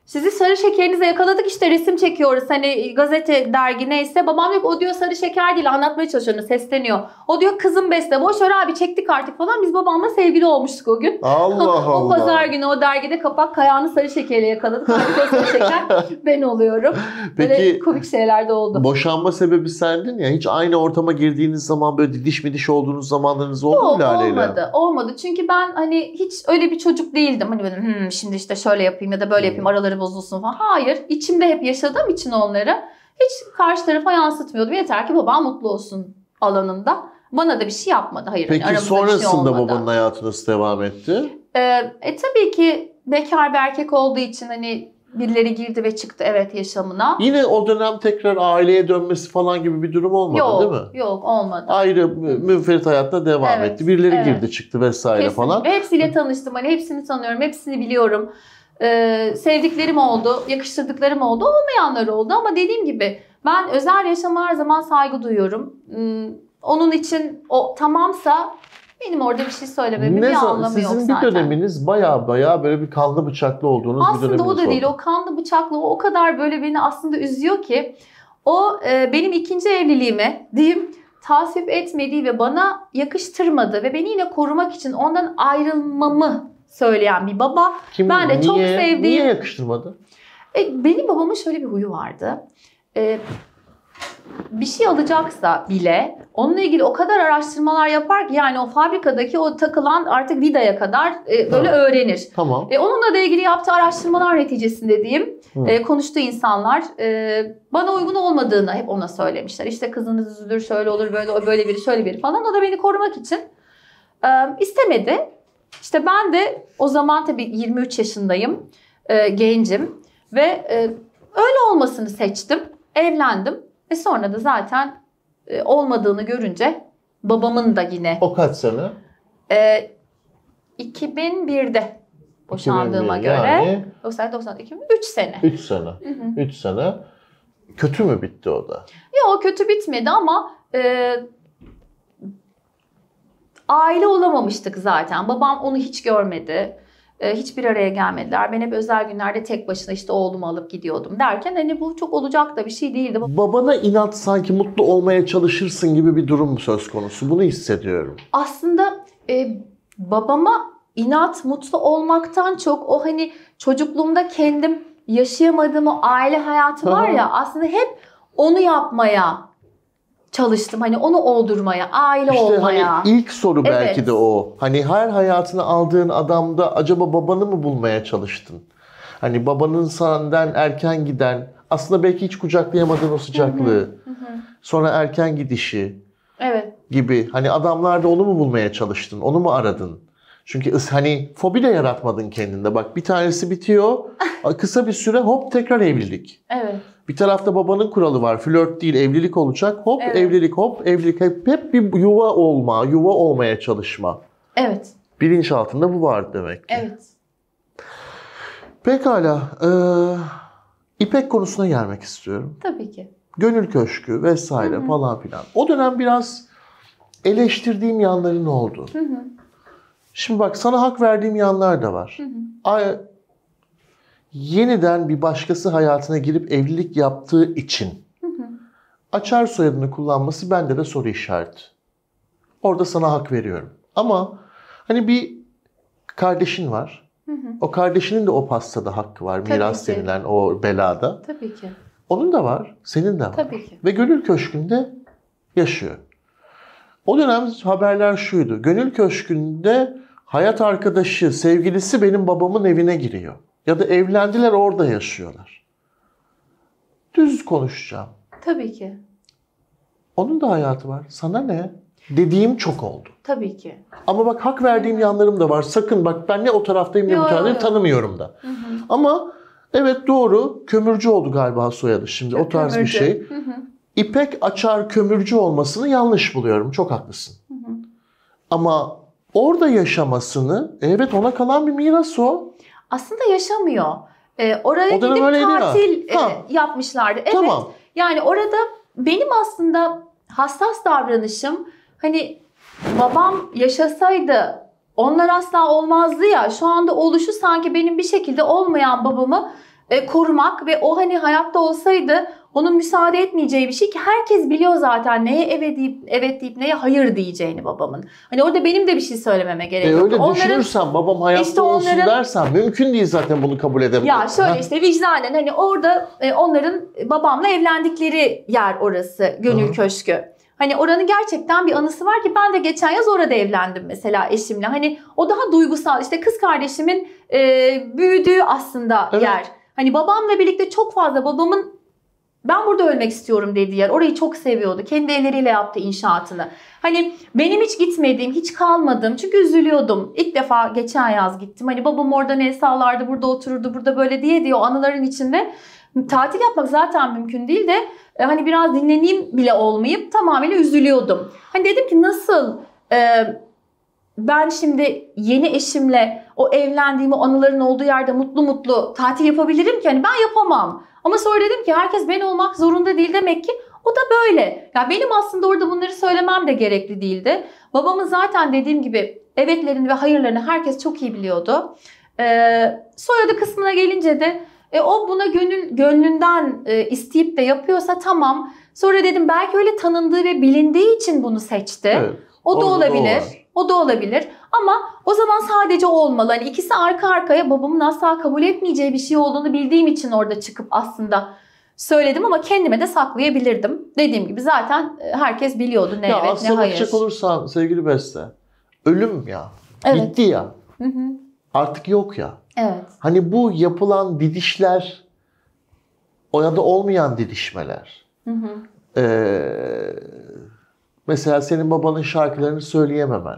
Speaker 2: Sizi sarı şekerinize yakaladık, işte resim çekiyoruz. Hani gazete, dergi neyse. Babam diyor ki o diyor sarı şeker değil, anlatmaya çalışıyor, sesleniyor. O diyor kızım besle. Boş ver abi, çektik artık falan. Biz babamla sevgili olmuştuk o gün.
Speaker 1: Allah Allah.
Speaker 2: O pazar günü o dergide kapak kayağını sarı şekerle yakaladık. Artık o sarı şeker ben oluyorum. Böyle
Speaker 1: Peki,
Speaker 2: komik şeyler de oldu.
Speaker 1: Boşanma sebebi sendin ya. Hiç aynı ortama girdiğiniz zaman böyle didiş midiş olduğunuz zamanlarınız oldu
Speaker 2: Yok,
Speaker 1: mu Lale ile?
Speaker 2: olmadı. Olmadı. Çünkü ben hani hiç öyle bir çocuk değildim. Hani böyle hmm, şimdi işte şöyle yapayım ya da böyle yapayım, araları bozulsun falan. Hayır. İçimde hep yaşadığım için onları hiç karşı tarafa yansıtmıyordum. Yeter ki babam mutlu olsun alanında. Bana da bir şey yapmadı. Hayır.
Speaker 1: Peki
Speaker 2: hani
Speaker 1: sonrasında
Speaker 2: bir şey olmadı.
Speaker 1: babanın hayatı nasıl devam etti?
Speaker 2: Ee, e tabii ki bekar bir erkek olduğu için hani birileri girdi ve çıktı evet yaşamına.
Speaker 1: Yine o dönem tekrar aileye dönmesi falan gibi bir durum olmadı
Speaker 2: yok,
Speaker 1: değil mi?
Speaker 2: Yok olmadı.
Speaker 1: Ayrı münferit hayatta devam
Speaker 2: Evet,
Speaker 1: etti. Birileri
Speaker 2: evet.
Speaker 1: girdi çıktı vesaire
Speaker 2: Kesinlikle.
Speaker 1: falan.
Speaker 2: Ve hepsiyle tanıştım. Hani hepsini tanıyorum. Hepsini biliyorum. Ee, sevdiklerim oldu. Yakıştırdıklarım oldu. Olmayanlar oldu. Ama dediğim gibi ben özel yaşama her zaman saygı duyuyorum. Hmm, onun için o tamamsa benim orada bir şey söylememin
Speaker 1: Ne
Speaker 2: bir
Speaker 1: zaman-
Speaker 2: anlamı yok
Speaker 1: Sizin
Speaker 2: zaten.
Speaker 1: bir döneminiz baya baya böyle bir kanlı bıçaklı olduğunuz bir
Speaker 2: Aslında
Speaker 1: döneminiz
Speaker 2: o da
Speaker 1: oldu.
Speaker 2: değil. O kanlı bıçaklı o, o kadar böyle beni aslında üzüyor ki o e, benim ikinci evliliğime diyeyim tasvip etmediği ve bana yakıştırmadı ve beni yine korumak için ondan ayrılmamı söyleyen bir baba.
Speaker 1: Kim,
Speaker 2: Ben de
Speaker 1: niye,
Speaker 2: çok sevdiğim-
Speaker 1: Niye yakıştırmadı?
Speaker 2: E, benim babamın şöyle bir huyu vardı. E, bir şey alacaksa bile onunla ilgili o kadar araştırmalar yapar ki yani o fabrikadaki o takılan artık vidaya kadar e, böyle
Speaker 1: Ha.
Speaker 2: öğrenir.
Speaker 1: Tamam.
Speaker 2: E, onunla da ilgili yaptığı araştırmalar neticesinde diyeyim,
Speaker 1: Hı.
Speaker 2: e, konuştuğu insanlar e, bana uygun olmadığını hep ona söylemişler. İşte kızınız üzülür, şöyle olur, böyle böyle biri, şöyle biri falan. O da beni korumak için e, istemedi. İşte ben de o zaman tabii yirmi üç yaşındayım, e, gencim ve e, öyle olmasını seçtim, evlendim. Ve sonra da zaten e, olmadığını görünce babamın da yine
Speaker 1: O kaç sene?
Speaker 2: e, iki bin birde boşandığıma
Speaker 1: iki bin bir,
Speaker 2: göre
Speaker 1: yani
Speaker 2: o sene doksan iki bin üç sene.
Speaker 1: üç sene.
Speaker 2: Hı hı.
Speaker 1: üç sene. Kötü mü bitti o da?
Speaker 2: Yok kötü bitmedi ama e, aile olamamıştık zaten. Babam onu hiç görmedi. E, hiçbir araya gelmediler. Ben hep özel günlerde tek başına işte oğlumu alıp gidiyordum derken hani bu çok olacak da bir şey değildi.
Speaker 1: Babana inat sanki mutlu olmaya çalışırsın gibi bir durum söz konusu. Bunu hissediyorum.
Speaker 2: Aslında e, babama inat, mutlu olmaktan çok o hani çocukluğumda kendim yaşayamadığım o aile hayatı var ya aslında hep onu yapmaya çalıştım. Hani onu oldurmaya, aile
Speaker 1: İşte
Speaker 2: olmaya.
Speaker 1: hani ilk soru belki
Speaker 2: Evet.
Speaker 1: de o. Hani her hayatını aldığın adamda acaba babanı mı bulmaya çalıştın? Hani babanın senden erken giden, aslında belki hiç kucaklayamadığın o sıcaklığı,
Speaker 2: Hı hı.
Speaker 1: sonra erken gidişi
Speaker 2: Evet.
Speaker 1: gibi. Hani adamlarda onu mu bulmaya çalıştın, onu mu aradın? Çünkü ıs- hani fobi de yaratmadın kendinde. Bak bir tanesi bitiyor, kısa bir süre hop tekrar evlilik.
Speaker 2: Evet.
Speaker 1: Bir tarafta babanın kuralı var. Flört değil, evlilik olacak. Hop
Speaker 2: Evet.
Speaker 1: evlilik, hop evlilik. Hep, hep bir yuva olma, yuva olmaya çalışma.
Speaker 2: Evet.
Speaker 1: Bilinçaltında bu var demek ki.
Speaker 2: Evet.
Speaker 1: Pekala. Ee, İpek konusuna gelmek istiyorum.
Speaker 2: Tabii ki.
Speaker 1: Gönül Köşkü vesaire
Speaker 2: Hı hı.
Speaker 1: falan filan. O dönem biraz eleştirdiğim yanların oldu.
Speaker 2: Hı hı.
Speaker 1: Şimdi bak sana hak verdiğim yanlar da var.
Speaker 2: Hı hı.
Speaker 1: Ay, yeniden bir başkası hayatına girip evlilik yaptığı için
Speaker 2: Hı hı.
Speaker 1: Açar soyadını kullanması bende de soru işareti. Orada sana hak veriyorum. Ama hani bir kardeşin var.
Speaker 2: Hı hı.
Speaker 1: O kardeşinin de o pastada hakkı var.
Speaker 2: Tabii
Speaker 1: Miras
Speaker 2: ki.
Speaker 1: denilen o belada.
Speaker 2: Tabii ki.
Speaker 1: Onun da var. Senin de var.
Speaker 2: Tabii ki.
Speaker 1: Ve Gönül Köşkü'nde yaşıyor. O dönem haberler şuydu. Gönül Köşkü'nde hayat arkadaşı, sevgilisi benim babamın evine giriyor. Ya da evlendiler orada yaşıyorlar. Düz konuşacağım.
Speaker 2: Tabii ki.
Speaker 1: Onun da hayatı var. Sana ne? Dediğim çok oldu.
Speaker 2: Tabii ki.
Speaker 1: Ama bak hak verdiğim yanlarım da var. Sakın bak ben ne o taraftayım ne
Speaker 2: Yo,
Speaker 1: bu
Speaker 2: yo,
Speaker 1: taraftayım
Speaker 2: yo.
Speaker 1: tanımıyorum da.
Speaker 2: Hı hı.
Speaker 1: Ama evet doğru. Kömürcü oldu galiba soyadı şimdi. O tarz
Speaker 2: Kömürcü.
Speaker 1: bir şey.
Speaker 2: Hı hı.
Speaker 1: İpek Açar kömürcü olmasını yanlış buluyorum. Çok haklısın.
Speaker 2: Hı hı.
Speaker 1: Ama orada yaşamasını evet ona kalan bir miras o.
Speaker 2: Aslında yaşamıyor. Ee, oraya
Speaker 1: O dönem
Speaker 2: gidip
Speaker 1: öyleydi ya.
Speaker 2: tatil e,
Speaker 1: Ha.
Speaker 2: yapmışlardı. Evet.
Speaker 1: Tamam.
Speaker 2: Yani orada benim aslında hassas davranışım hani babam yaşasaydı onlar asla olmazdı ya şu anda oluşu sanki benim bir şekilde olmayan babamı e, korumak ve o hani hayatta olsaydı onun müsaade etmeyeceği bir şey ki herkes biliyor zaten neye evet deyip, evet deyip neye hayır diyeceğini babamın. Hani orada benim de bir şey söylememe gerek
Speaker 1: e
Speaker 2: yok.
Speaker 1: öyle
Speaker 2: Onların,
Speaker 1: düşünürsen babam hayatta
Speaker 2: işte
Speaker 1: olsun
Speaker 2: onların,
Speaker 1: dersen mümkün değil zaten bunu kabul edememek.
Speaker 2: Ya şöyle işte vicdanen hani orada e, onların babamla evlendikleri yer orası Gönül Hı. Köşkü. Hani oranın gerçekten bir anısı var ki ben de geçen yaz orada evlendim mesela eşimle. Hani o daha duygusal işte kız kardeşimin e, büyüdüğü aslında evet. yer. Hani babamla birlikte çok fazla babamın ben burada ölmek istiyorum dediği yer. Orayı çok seviyordu. Kendi elleriyle yaptı inşaatını. Hani benim hiç gitmediğim, hiç kalmadım. Çünkü üzülüyordum. İlk defa geçen yaz gittim. Hani babam orada ne sağlardı, burada otururdu, burada böyle diye diye o anıların içinde. Tatil yapmak zaten mümkün değil de hani biraz dinleneyim bile olmayıp tamamıyla üzülüyordum. Hani dedim ki nasıl e, ben şimdi yeni eşimle o evlendiğim o anıların olduğu yerde mutlu mutlu tatil yapabilirim ki hani ben yapamam. Ama sonra dedim ki herkes ben olmak zorunda değil demek ki o da böyle. Ya benim aslında orada bunları söylemem de gerekli değildi. Babamın zaten dediğim gibi evetlerini ve hayırlarını herkes çok iyi biliyordu. Ee, soyadı kısmına gelince de e, o buna gönül gönlünden e, isteyip de yapıyorsa tamam. Sonra dedim belki öyle tanındığı ve bilindiği için bunu seçti. Evet, o da olabilir. O, o da olabilir. Ama o zaman sadece o olmalı. Hani ikisi arka arkaya babamın asla kabul etmeyeceği bir şey olduğunu bildiğim için orada çıkıp aslında söyledim ama kendime de saklayabilirdim. Dediğim gibi zaten herkes biliyordu ne
Speaker 1: ya
Speaker 2: evet ne hayır.
Speaker 1: Aslında bakacak olursan sevgili Beste, ölüm ya. Evet. Bitti ya. Hı hı. Artık yok ya.
Speaker 2: Evet.
Speaker 1: Hani bu yapılan didişler, o ya da olmayan didişmeler. Hı hı. Ee, mesela senin babanın şarkılarını söyleyememen.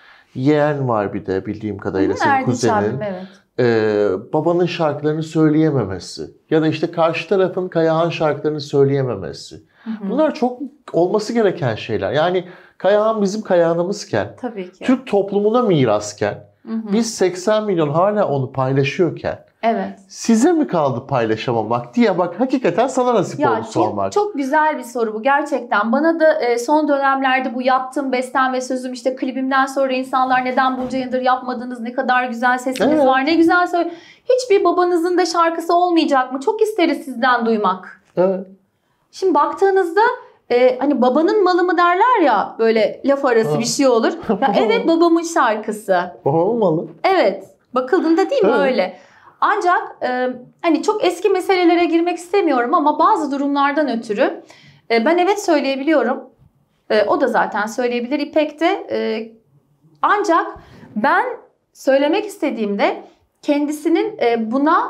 Speaker 1: Yeğen var bir de bildiğim kadarıyla hı, senin kuzenin. Abim, evet. Ee, babanın şarkılarını söyleyememesi. Ya da işte karşı tarafın Kayahan şarkılarını söyleyememesi. Hı hı. Bunlar çok olması gereken şeyler. Yani Kayahan bizim Kayahan'ımızken,
Speaker 2: tabii ki.
Speaker 1: Türk toplumuna mirasken, hı hı. biz seksen milyon hala onu paylaşıyorken,
Speaker 2: evet.
Speaker 1: size mi kaldı paylaşamamak diye bak hakikaten sana nasip
Speaker 2: ya
Speaker 1: oldu
Speaker 2: çok,
Speaker 1: sormak.
Speaker 2: Çok güzel bir soru bu gerçekten. Bana da e, son dönemlerde bu yaptığım bestem ve sözüm işte klibimden sonra insanlar neden bunca yıldır yapmadınız, ne kadar güzel sesiniz evet. var, ne güzel söyle. Hiçbir babanızın da şarkısı olmayacak mı? Çok isteriz sizden duymak.
Speaker 1: Evet.
Speaker 2: Şimdi baktığınızda e, hani babanın malı mı derler ya böyle laf arası ha. bir şey olur. Ya evet babamın şarkısı.
Speaker 1: Babamın malı.
Speaker 2: Evet. Bakıldığında değil mi evet. öyle? Ancak e, hani çok eski meselelere girmek istemiyorum ama bazı durumlardan ötürü e, ben evet söyleyebiliyorum. E, o da zaten söyleyebilir İpek de. E, ancak ben söylemek istediğimde kendisinin e, buna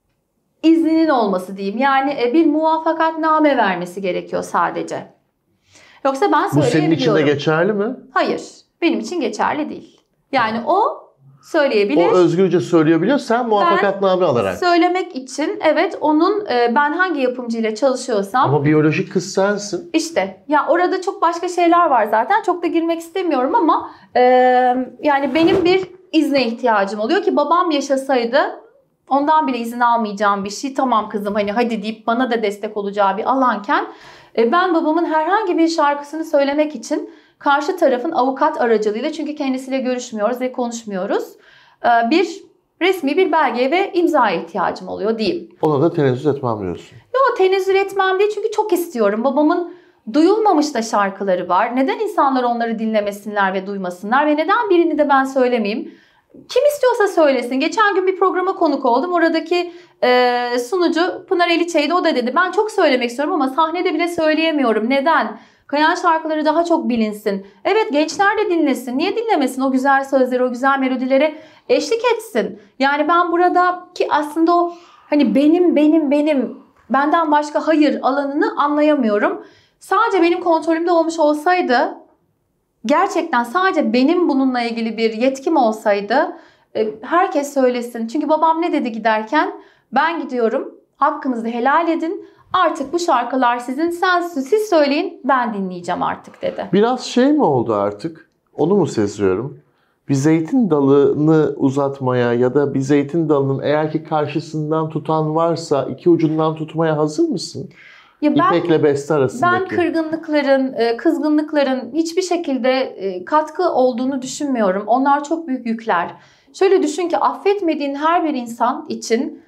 Speaker 2: izninin olması diyeyim. Yani e, bir muvaffakatname vermesi gerekiyor sadece. Yoksa ben söyleyebiliyorum.
Speaker 1: Bu senin için de geçerli mi?
Speaker 2: Hayır. Benim için geçerli değil. Yani o söyleyebilir.
Speaker 1: O özgürce söyleyebiliyor. Sen muvaffakatname alarak.
Speaker 2: Söylemek için evet onun ben hangi yapımcıyla çalışıyorsam.
Speaker 1: Ama biyolojik kız sensin.
Speaker 2: İşte ya orada çok başka şeyler var zaten. Çok da girmek istemiyorum ama e, yani benim bir izne ihtiyacım oluyor ki babam yaşasaydı ondan bile izin almayacağım bir şey. Tamam kızım hani hadi deyip bana da destek olacağı bir alanken e, ben babamın herhangi bir şarkısını söylemek için karşı tarafın avukat aracılığıyla çünkü kendisiyle görüşmüyoruz ve konuşmuyoruz. Bir resmi bir belgeye ve imzaya ihtiyacım oluyor diyeyim.
Speaker 1: Ona da tenezzül etmem diyorsun.
Speaker 2: Yok tenezzül etmem değil çünkü çok istiyorum. Babamın duyulmamış da şarkıları var. Neden insanlar onları dinlemesinler ve duymasınlar ve neden birini de ben söylemeyeyim? Kim istiyorsa söylesin. Geçen gün bir programa konuk oldum. Oradaki e, sunucu Pınar Eliçey'di. O da dedi ben çok söylemek istiyorum ama sahnede bile söyleyemiyorum. Neden? Kayan şarkıları daha çok bilinsin. Evet gençler de dinlesin. Niye dinlemesin? O güzel sözleri, o güzel melodilere eşlik etsin. Yani ben burada ki aslında o hani benim, benim, benim, benden başka hayır alanını anlayamıyorum. Sadece benim kontrolümde olmuş olsaydı, gerçekten sadece benim bununla ilgili bir yetkim olsaydı herkes söylesin. Çünkü babam ne dedi giderken? Ben gidiyorum, hakkınızı helal edin. Artık bu şarkılar sizin, sen, siz söyleyin ben dinleyeceğim artık dedi.
Speaker 1: Biraz şey mi oldu artık? Onu mu seziyorum? Bir zeytin dalını uzatmaya ya da bir zeytin dalının eğer ki karşısından tutan varsa iki ucundan tutmaya hazır mısın?
Speaker 2: Ya ben,
Speaker 1: İpek'le Beste arasındaki.
Speaker 2: Ben kırgınlıkların, kızgınlıkların hiçbir şekilde katkı olduğunu düşünmüyorum. Onlar çok büyük yükler. Şöyle düşün ki affetmediğin her bir insan için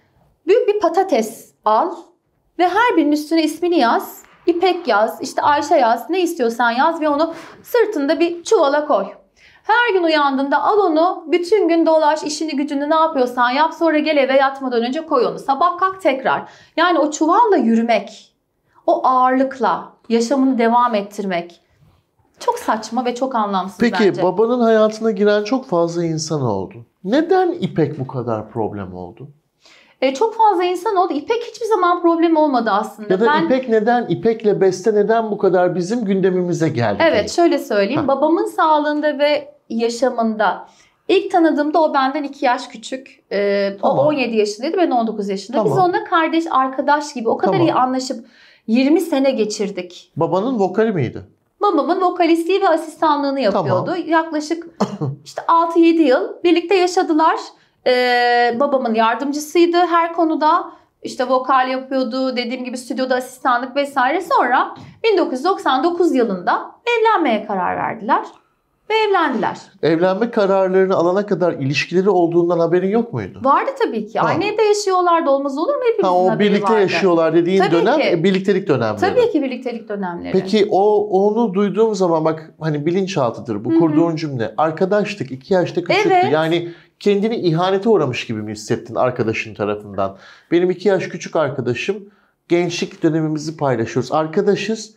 Speaker 2: büyük bir patates al ve her birinin üstüne ismini yaz. İpek yaz, işte Ayşe yaz, ne istiyorsan yaz ve onu sırtında bir çuvala koy. Her gün uyandığında al onu, bütün gün dolaş, işini gücünü ne yapıyorsan yap, sonra gel eve yatmadan önce koy onu. Sabah kalk tekrar. Yani o çuvalla yürümek, o ağırlıkla yaşamını devam ettirmek çok saçma ve çok anlamsız
Speaker 1: Peki,
Speaker 2: bence.
Speaker 1: Peki babanın hayatına giren çok fazla insan oldu. Neden İpek bu kadar problem oldu?
Speaker 2: E, çok fazla insan oldu. İpek hiçbir zaman problem olmadı aslında.
Speaker 1: Ya da
Speaker 2: ben...
Speaker 1: İpek neden, İpek'le Beste neden bu kadar bizim gündemimize geldi?
Speaker 2: Evet,
Speaker 1: değil?
Speaker 2: şöyle söyleyeyim. Ha. Babamın sağlığında ve yaşamında ilk tanıdığımda o benden iki yaş küçük. Ee, tamam. O on yedi yaşındaydı, ben on dokuz yaşındayım. Tamam. Biz onunla kardeş, arkadaş gibi o kadar tamam. iyi anlaşıp yirmi sene geçirdik.
Speaker 1: Babanın vokali miydi?
Speaker 2: Babamın vokalistliği ve asistanlığını yapıyordu. Tamam. Yaklaşık işte altı yedi yıl birlikte yaşadılar. Ee, babamın yardımcısıydı her konuda. İşte vokal yapıyordu, dediğim gibi stüdyoda asistanlık vesaire. Sonra bin dokuz yüz doksan dokuz yılında evlenmeye karar verdiler ve evlendiler.
Speaker 1: Evlenme kararlarını alana kadar ilişkileri olduğundan haberin yok muydu?
Speaker 2: Vardı tabii ki. Ha. Aynı evde yaşıyorlardı, olmaz olur mu? Hepimizin
Speaker 1: ha, o
Speaker 2: haberi
Speaker 1: birlikte
Speaker 2: vardı.
Speaker 1: yaşıyorlar dediğin tabii dönem ki. birliktelik dönemleri.
Speaker 2: Tabii ki birliktelik dönemleri.
Speaker 1: Peki o onu duyduğum zaman bak hani bilinçaltıdır bu Hı-hı. kurduğun cümle. Arkadaştık, iki yaşta küçüktü. Evet. Yani kendini ihanete uğramış gibi mi hissettin arkadaşın tarafından? Benim iki yaş küçük arkadaşım, gençlik dönemimizi paylaşıyoruz. Arkadaşız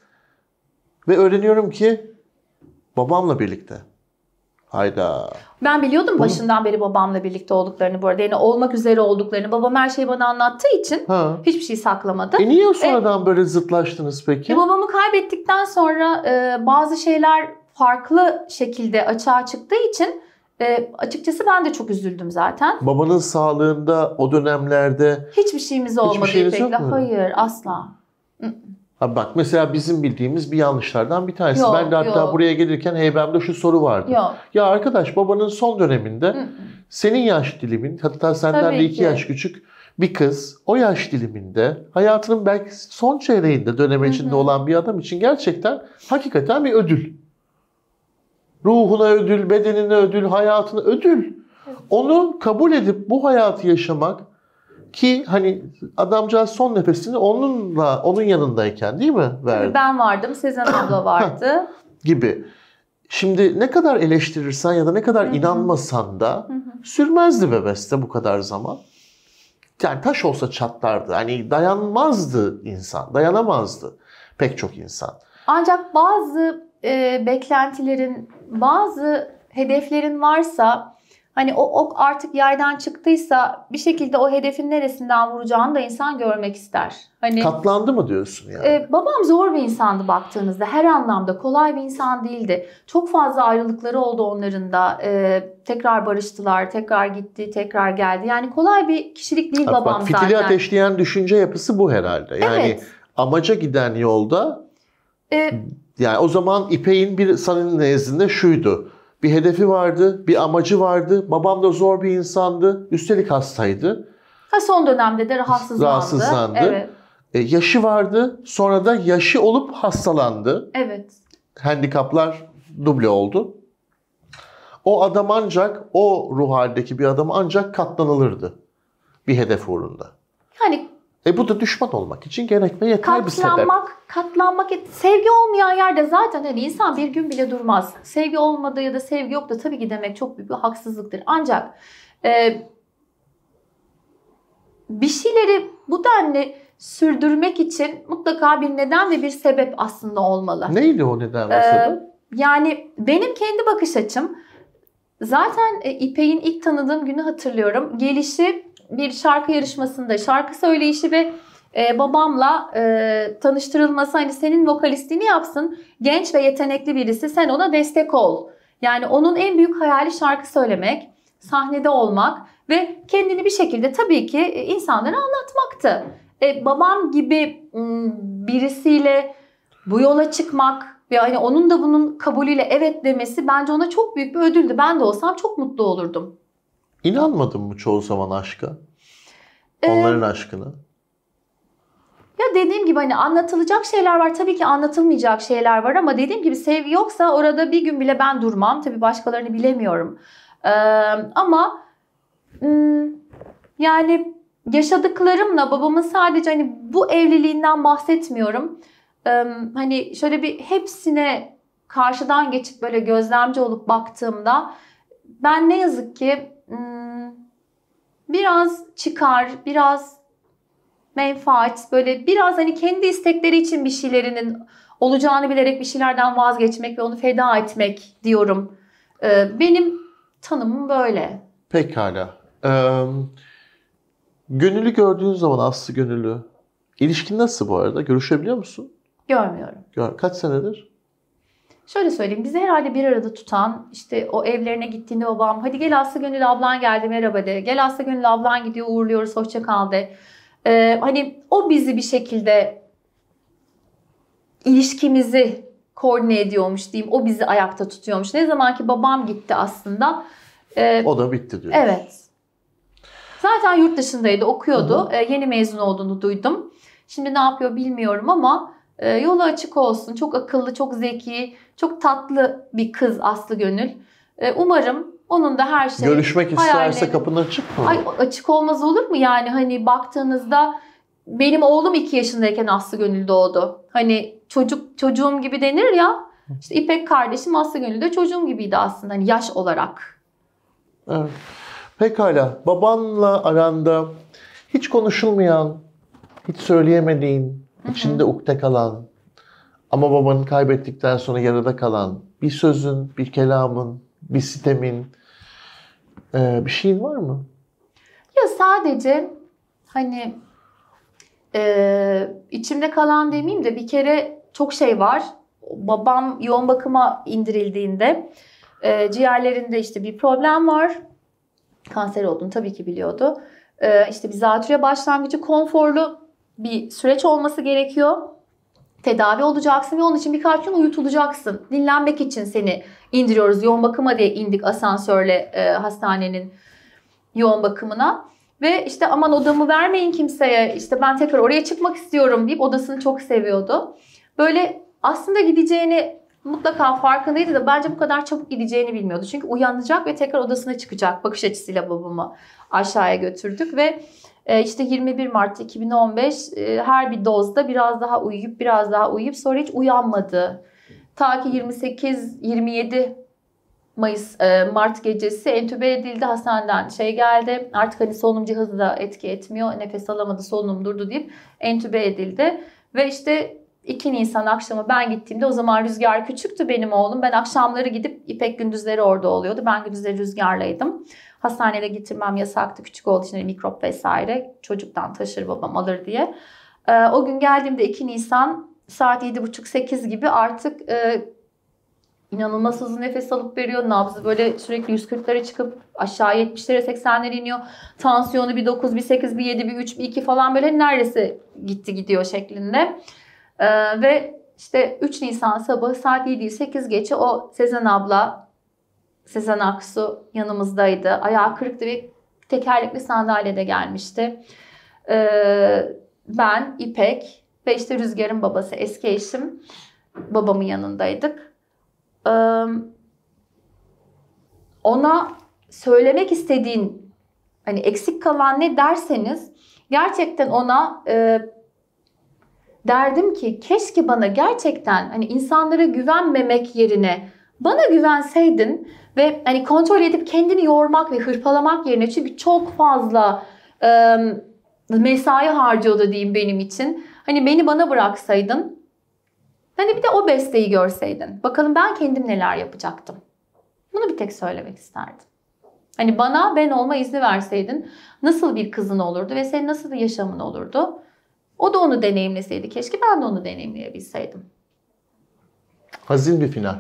Speaker 1: ve öğreniyorum ki babamla birlikte. Hayda.
Speaker 2: Ben biliyordum başından beri babamla birlikte olduklarını bu arada. Yani olmak üzere olduklarını. Babam her şeyi bana anlattığı için ha. hiçbir şey saklamadı.
Speaker 1: E niye sonradan e, böyle zıtlaştınız peki?
Speaker 2: E babamı kaybettikten sonra e, bazı şeyler farklı şekilde açığa çıktığı için e, açıkçası ben de çok üzüldüm zaten.
Speaker 1: Babanın sağlığında o dönemlerde
Speaker 2: hiçbir şeyimiz olmadı İpek'le. Hayır, asla.
Speaker 1: Ha bak mesela bizim bildiğimiz bir yanlışlardan bir tanesi.
Speaker 2: Yok,
Speaker 1: ben de hatta
Speaker 2: yok.
Speaker 1: buraya gelirken heybemde şu soru vardı.
Speaker 2: Yok.
Speaker 1: Ya arkadaş babanın son döneminde
Speaker 2: Hı-hı.
Speaker 1: senin yaş dilimin, hatta senden
Speaker 2: Tabii
Speaker 1: de iki
Speaker 2: ki.
Speaker 1: yaş küçük bir kız o yaş diliminde hayatının belki son çeyreğinde dönemi içinde Hı-hı. olan bir adam için gerçekten hakikaten bir ödül. Ruhuna ödül, bedenine ödül, hayatına ödül. Evet. Onu kabul edip bu hayatı yaşamak ki hani adamcağız son nefesini onunla, onun yanındayken değil mi verdi?
Speaker 2: Ben vardım, Sezen abla vardı.
Speaker 1: gibi. Şimdi ne kadar eleştirirsen ya da ne kadar Hı-hı. inanmasan da Hı-hı. sürmezdi be Beste bu kadar zaman. Yani taş olsa çatlardı. Hani dayanmazdı insan, dayanamazdı pek çok insan.
Speaker 2: Ancak bazı e, beklentilerin, bazı hedeflerin varsa, hani o ok artık yaydan çıktıysa bir şekilde o hedefin neresinden vuracağını da insan görmek ister. Hani
Speaker 1: katlandı mı diyorsun yani?
Speaker 2: E, babam zor bir insandı baktığınızda. Her anlamda kolay bir insan değildi. Çok fazla ayrılıkları oldu onların da. E, tekrar barıştılar, tekrar gitti, tekrar geldi. Yani kolay bir kişilik değil bak, babam
Speaker 1: bak,
Speaker 2: zaten.
Speaker 1: Fitili ateşleyen düşünce yapısı bu herhalde. Yani evet. amaca giden yolda e, yani o zaman İpek'in bir senin nezdinde şuydu. Bir hedefi vardı, bir amacı vardı. Babam da zor bir insandı. Üstelik hastaydı.
Speaker 2: Ha, son dönemde de rahatsızlandı.
Speaker 1: Rahatsızlandı.
Speaker 2: Evet.
Speaker 1: E, yaşı vardı. Sonra da yaşı olup hastalandı.
Speaker 2: Evet.
Speaker 1: Handikaplar duble oldu. O adam ancak, o ruh haldeki bir adam ancak katlanılırdı. Bir hedef uğrunda.
Speaker 2: Yani
Speaker 1: E bu da düşman olmak için gerek ve yeterli bir sebep.
Speaker 2: Katlanmak, katlanmak, sevgi olmayan yerde zaten hani insan bir gün bile durmaz. Sevgi olmadığı ya da sevgi yok da tabii ki demek çok büyük bir haksızlıktır. Ancak e, bir şeyleri bu denli sürdürmek için mutlaka bir neden ve bir sebep aslında olmalı.
Speaker 1: Neydi o neden ve sebep? Ee,
Speaker 2: yani benim kendi bakış açım, zaten e, İpek'in ilk tanıdığım günü hatırlıyorum. Gelişi bir şarkı yarışmasında şarkı söyleyişi ve e, babamla e, tanıştırılması, hani senin vokalistliğini yapsın, genç ve yetenekli birisi, sen ona destek ol. Yani onun en büyük hayali şarkı söylemek, sahnede olmak ve kendini bir şekilde tabii ki insanlara anlatmaktı. E, babam gibi birisiyle bu yola çıkmak ve hani onun da bunun kabulüyle evet demesi bence ona çok büyük bir ödüldü. Ben de olsam çok mutlu olurdum.
Speaker 1: İnanmadın mı çoğu zaman aşka? Onların ee, aşkına.
Speaker 2: Ya dediğim gibi hani anlatılacak şeyler var. Tabii ki anlatılmayacak şeyler var ama dediğim gibi sevgi yoksa orada bir gün bile ben durmam. Tabii başkalarını bilemiyorum. Ee, ama yani yaşadıklarımla babamın sadece hani bu evliliğinden bahsetmiyorum. Ee, hani şöyle bir hepsine karşıdan geçip böyle gözlemci olup baktığımda ben ne yazık ki biraz çıkar, biraz menfaat, böyle biraz hani kendi istekleri için bir şeylerinin olacağını bilerek bir şeylerden vazgeçmek ve onu feda etmek diyorum. Ee, benim tanımım böyle.
Speaker 1: Pekala. Ee, Gönül'ü gördüğün zaman, Aslı Gönül'ü, ilişkin nasıl bu arada? Görüşebiliyor musun?
Speaker 2: Görmüyorum.
Speaker 1: Gör, kaç senedir?
Speaker 2: Şöyle söyleyeyim, bizi herhalde bir arada tutan, işte o evlerine gittiğinde babam, hadi gel Aslı Gönül ablan geldi merhaba de, gel Aslı Gönül ablan gidiyor uğurluyoruz hoşça kal de. Ee, hani o bizi bir şekilde ilişkimizi koordine ediyormuş diyeyim, o bizi ayakta tutuyormuş. Ne zaman ki babam gitti aslında. E,
Speaker 1: o da bitti diyor.
Speaker 2: Evet. Zaten yurt dışındaydı, okuyordu. E, yeni mezun olduğunu duydum. Şimdi ne yapıyor bilmiyorum ama e, yolu açık olsun. Çok akıllı, çok zeki, çok tatlı bir kız Aslı Gönül. E, umarım onun da her şey...
Speaker 1: Görüşmek isterse
Speaker 2: hayalleri...
Speaker 1: kapın açık mı?
Speaker 2: Ay, açık olmaz olur mu yani? Hani baktığınızda benim oğlum iki yaşındayken Aslı Gönül doğdu. Hani çocuk çocuğum gibi denir ya. İşte İpek kardeşim Aslı Gönül de çocuğum gibiydi aslında hani yaş olarak.
Speaker 1: Evet. Pekala. Babanla aranda hiç konuşulmayan, hiç söyleyemediğin, içinde ukde kalan ama babanı kaybettikten sonra yarıda kalan bir sözün, bir kelamın, bir sitemin, bir şeyin var mı?
Speaker 2: Ya sadece hani e, içimde kalan demeyeyim de bir kere çok şey var. Babam yoğun bakıma indirildiğinde e, ciğerlerinde işte bir problem var. Kanser olduğunu tabii ki biliyordu. E, işte bir zatürre başlangıcı, konforlu bir süreç olması gerekiyor. Tedavi olacaksın ve onun için birkaç gün uyutulacaksın. Dinlenmek için seni indiriyoruz. Yoğun bakıma diye indik asansörle e, hastanenin yoğun bakımına. Ve işte aman odamı vermeyin kimseye, işte ben tekrar oraya çıkmak istiyorum deyip odasını çok seviyordu. Böyle aslında gideceğini mutlaka farkındaydı da bence bu kadar çabuk gideceğini bilmiyordu. Çünkü uyanacak ve tekrar odasına çıkacak bakış açısıyla babamı aşağıya götürdük. Ve işte yirmi bir Mart iki bin on beş her bir dozda biraz daha uyuyup biraz daha uyuyup sonra hiç uyanmadı. Ta ki yirmi sekiz yirmi yedi Mayıs Mart gecesi entübe edildi, hastaneden şey geldi. Artık hani solunum cihazı da etki etmiyor. Nefes alamadı, solunum durdu deyip entübe edildi. Ve işte iki Nisan akşamı ben gittiğimde, o zaman Rüzgar küçüktü benim oğlum. Ben akşamları gidip İpek gündüzleri orada oluyordu. Ben gündüzleri Rüzgar'laydım. Hastanede getirmem yasaktı. Küçük olduğu için mikrop vesaire. Çocuktan taşır babam alır diye. O gün geldiğimde iki Nisan saat yedi buçuk sekiz gibi artık İnanılmaz hızlı nefes alıp veriyor. Nabzı böyle sürekli yüz kırklara çıkıp aşağı yetmişlere seksenlere iniyor. Tansiyonu bir dokuz, bir sekiz, bir yedi, bir üç, bir iki falan böyle neredeyse gitti gidiyor şeklinde. Ee, ve işte üç Nisan sabahı saat yedi sekiz geçe o Sezen abla, Sezen Aksu yanımızdaydı. Ayağı kırıktı ve tekerlekli sandalyede gelmişti. Ee, ben, İpek ve işte Rüzgar'ın babası, eski eşim, babamın yanındaydık. Ona söylemek istediğin, hani eksik kalan ne derseniz, gerçekten ona e, derdim ki keşke bana gerçekten hani insanlara güvenmemek yerine bana güvenseydin ve hani kontrol edip kendini yormak ve hırpalamak yerine, çünkü çok fazla e, mesai harcıyordu diyeyim benim için. Hani beni bana bıraksaydın, hani bir de o besteyi görseydin. Bakalım ben kendim neler yapacaktım. Bunu bir tek söylemek isterdim. Hani bana ben olma izni verseydin nasıl bir kızın olurdu ve senin nasıl bir yaşamın olurdu? O da onu deneyimleseydi. Keşke ben de onu deneyimleyebilseydim.
Speaker 1: Hazin bir final.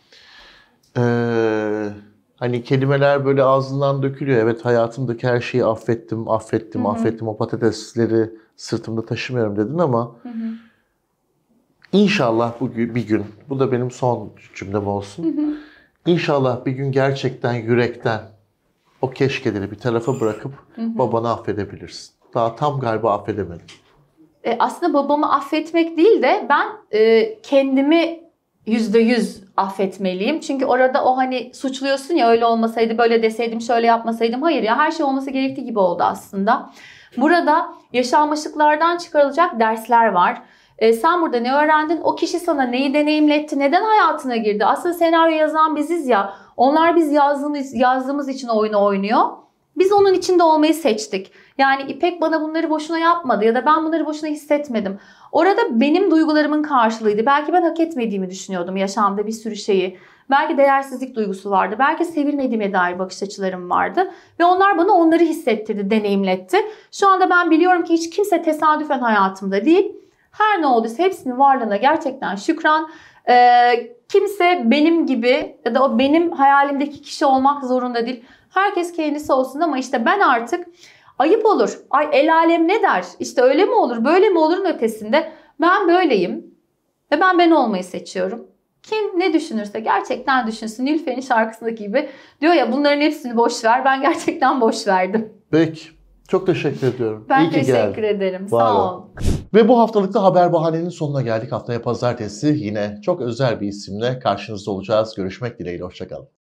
Speaker 1: Ee, hani kelimeler böyle ağzından dökülüyor. Evet, hayatımdaki her şeyi affettim, affettim, Hı-hı. affettim. O patatesleri sırtımda taşımıyorum dedin ama... Hı-hı. İnşallah bu bir gün, bu da benim son cümlem olsun. Hı hı. İnşallah bir gün gerçekten yürekten o keşkeleri bir tarafa bırakıp hı hı. babanı affedebilirsin. Daha tam galiba affedemedim.
Speaker 2: E, aslında babamı affetmek değil de ben e, kendimi yüzde yüz affetmeliyim. Çünkü orada o hani suçluyorsun ya, öyle olmasaydı, böyle deseydim, şöyle yapmasaydım. Hayır ya, her şey olması gerektiği gibi oldu aslında. Burada yaşanmışlıklardan çıkarılacak dersler var. E, sen burada ne öğrendin? O kişi sana neyi deneyimletti? Neden hayatına girdi? Aslında senaryo yazan biziz ya. Onlar biz yazdığımız, yazdığımız için oyunu oynuyor. Biz onun içinde olmayı seçtik. Yani İpek bana bunları boşuna yapmadı ya da ben bunları boşuna hissetmedim. Orada benim duygularımın karşılığıydı. Belki ben hak etmediğimi düşünüyordum yaşamda bir sürü şeyi. Belki değersizlik duygusu vardı. Belki sevilmediğime dair bakış açılarım vardı. Ve onlar bana onları hissettirdi, deneyimletti. Şu anda ben biliyorum ki hiç kimse tesadüfen hayatımda değil. Her ne olduysa hepsinin varlığına gerçekten şükran. Ee, kimse benim gibi ya da o benim hayalimdeki kişi olmak zorunda değil. Herkes kendisi olsun ama işte ben artık ayıp olur. Ay el alem ne der? İşte öyle mi olur, böyle mi olurun ötesinde. Ben böyleyim ve ben ben olmayı seçiyorum. Kim ne düşünürse gerçekten düşünsün. Nilüfer'in şarkısındaki gibi diyor ya bunların hepsini boş ver. Ben gerçekten boş verdim.
Speaker 1: Peki. Çok teşekkür ediyorum.
Speaker 2: Ben
Speaker 1: İyi ki
Speaker 2: teşekkür
Speaker 1: geldin.
Speaker 2: ederim.
Speaker 1: Var
Speaker 2: Sağ
Speaker 1: ol.
Speaker 2: ol.
Speaker 1: Ve bu haftalıkta Haber Bahane'nin sonuna geldik. Haftaya pazartesi yine çok özel bir isimle karşınızda olacağız. Görüşmek dileğiyle. Hoşça kalın.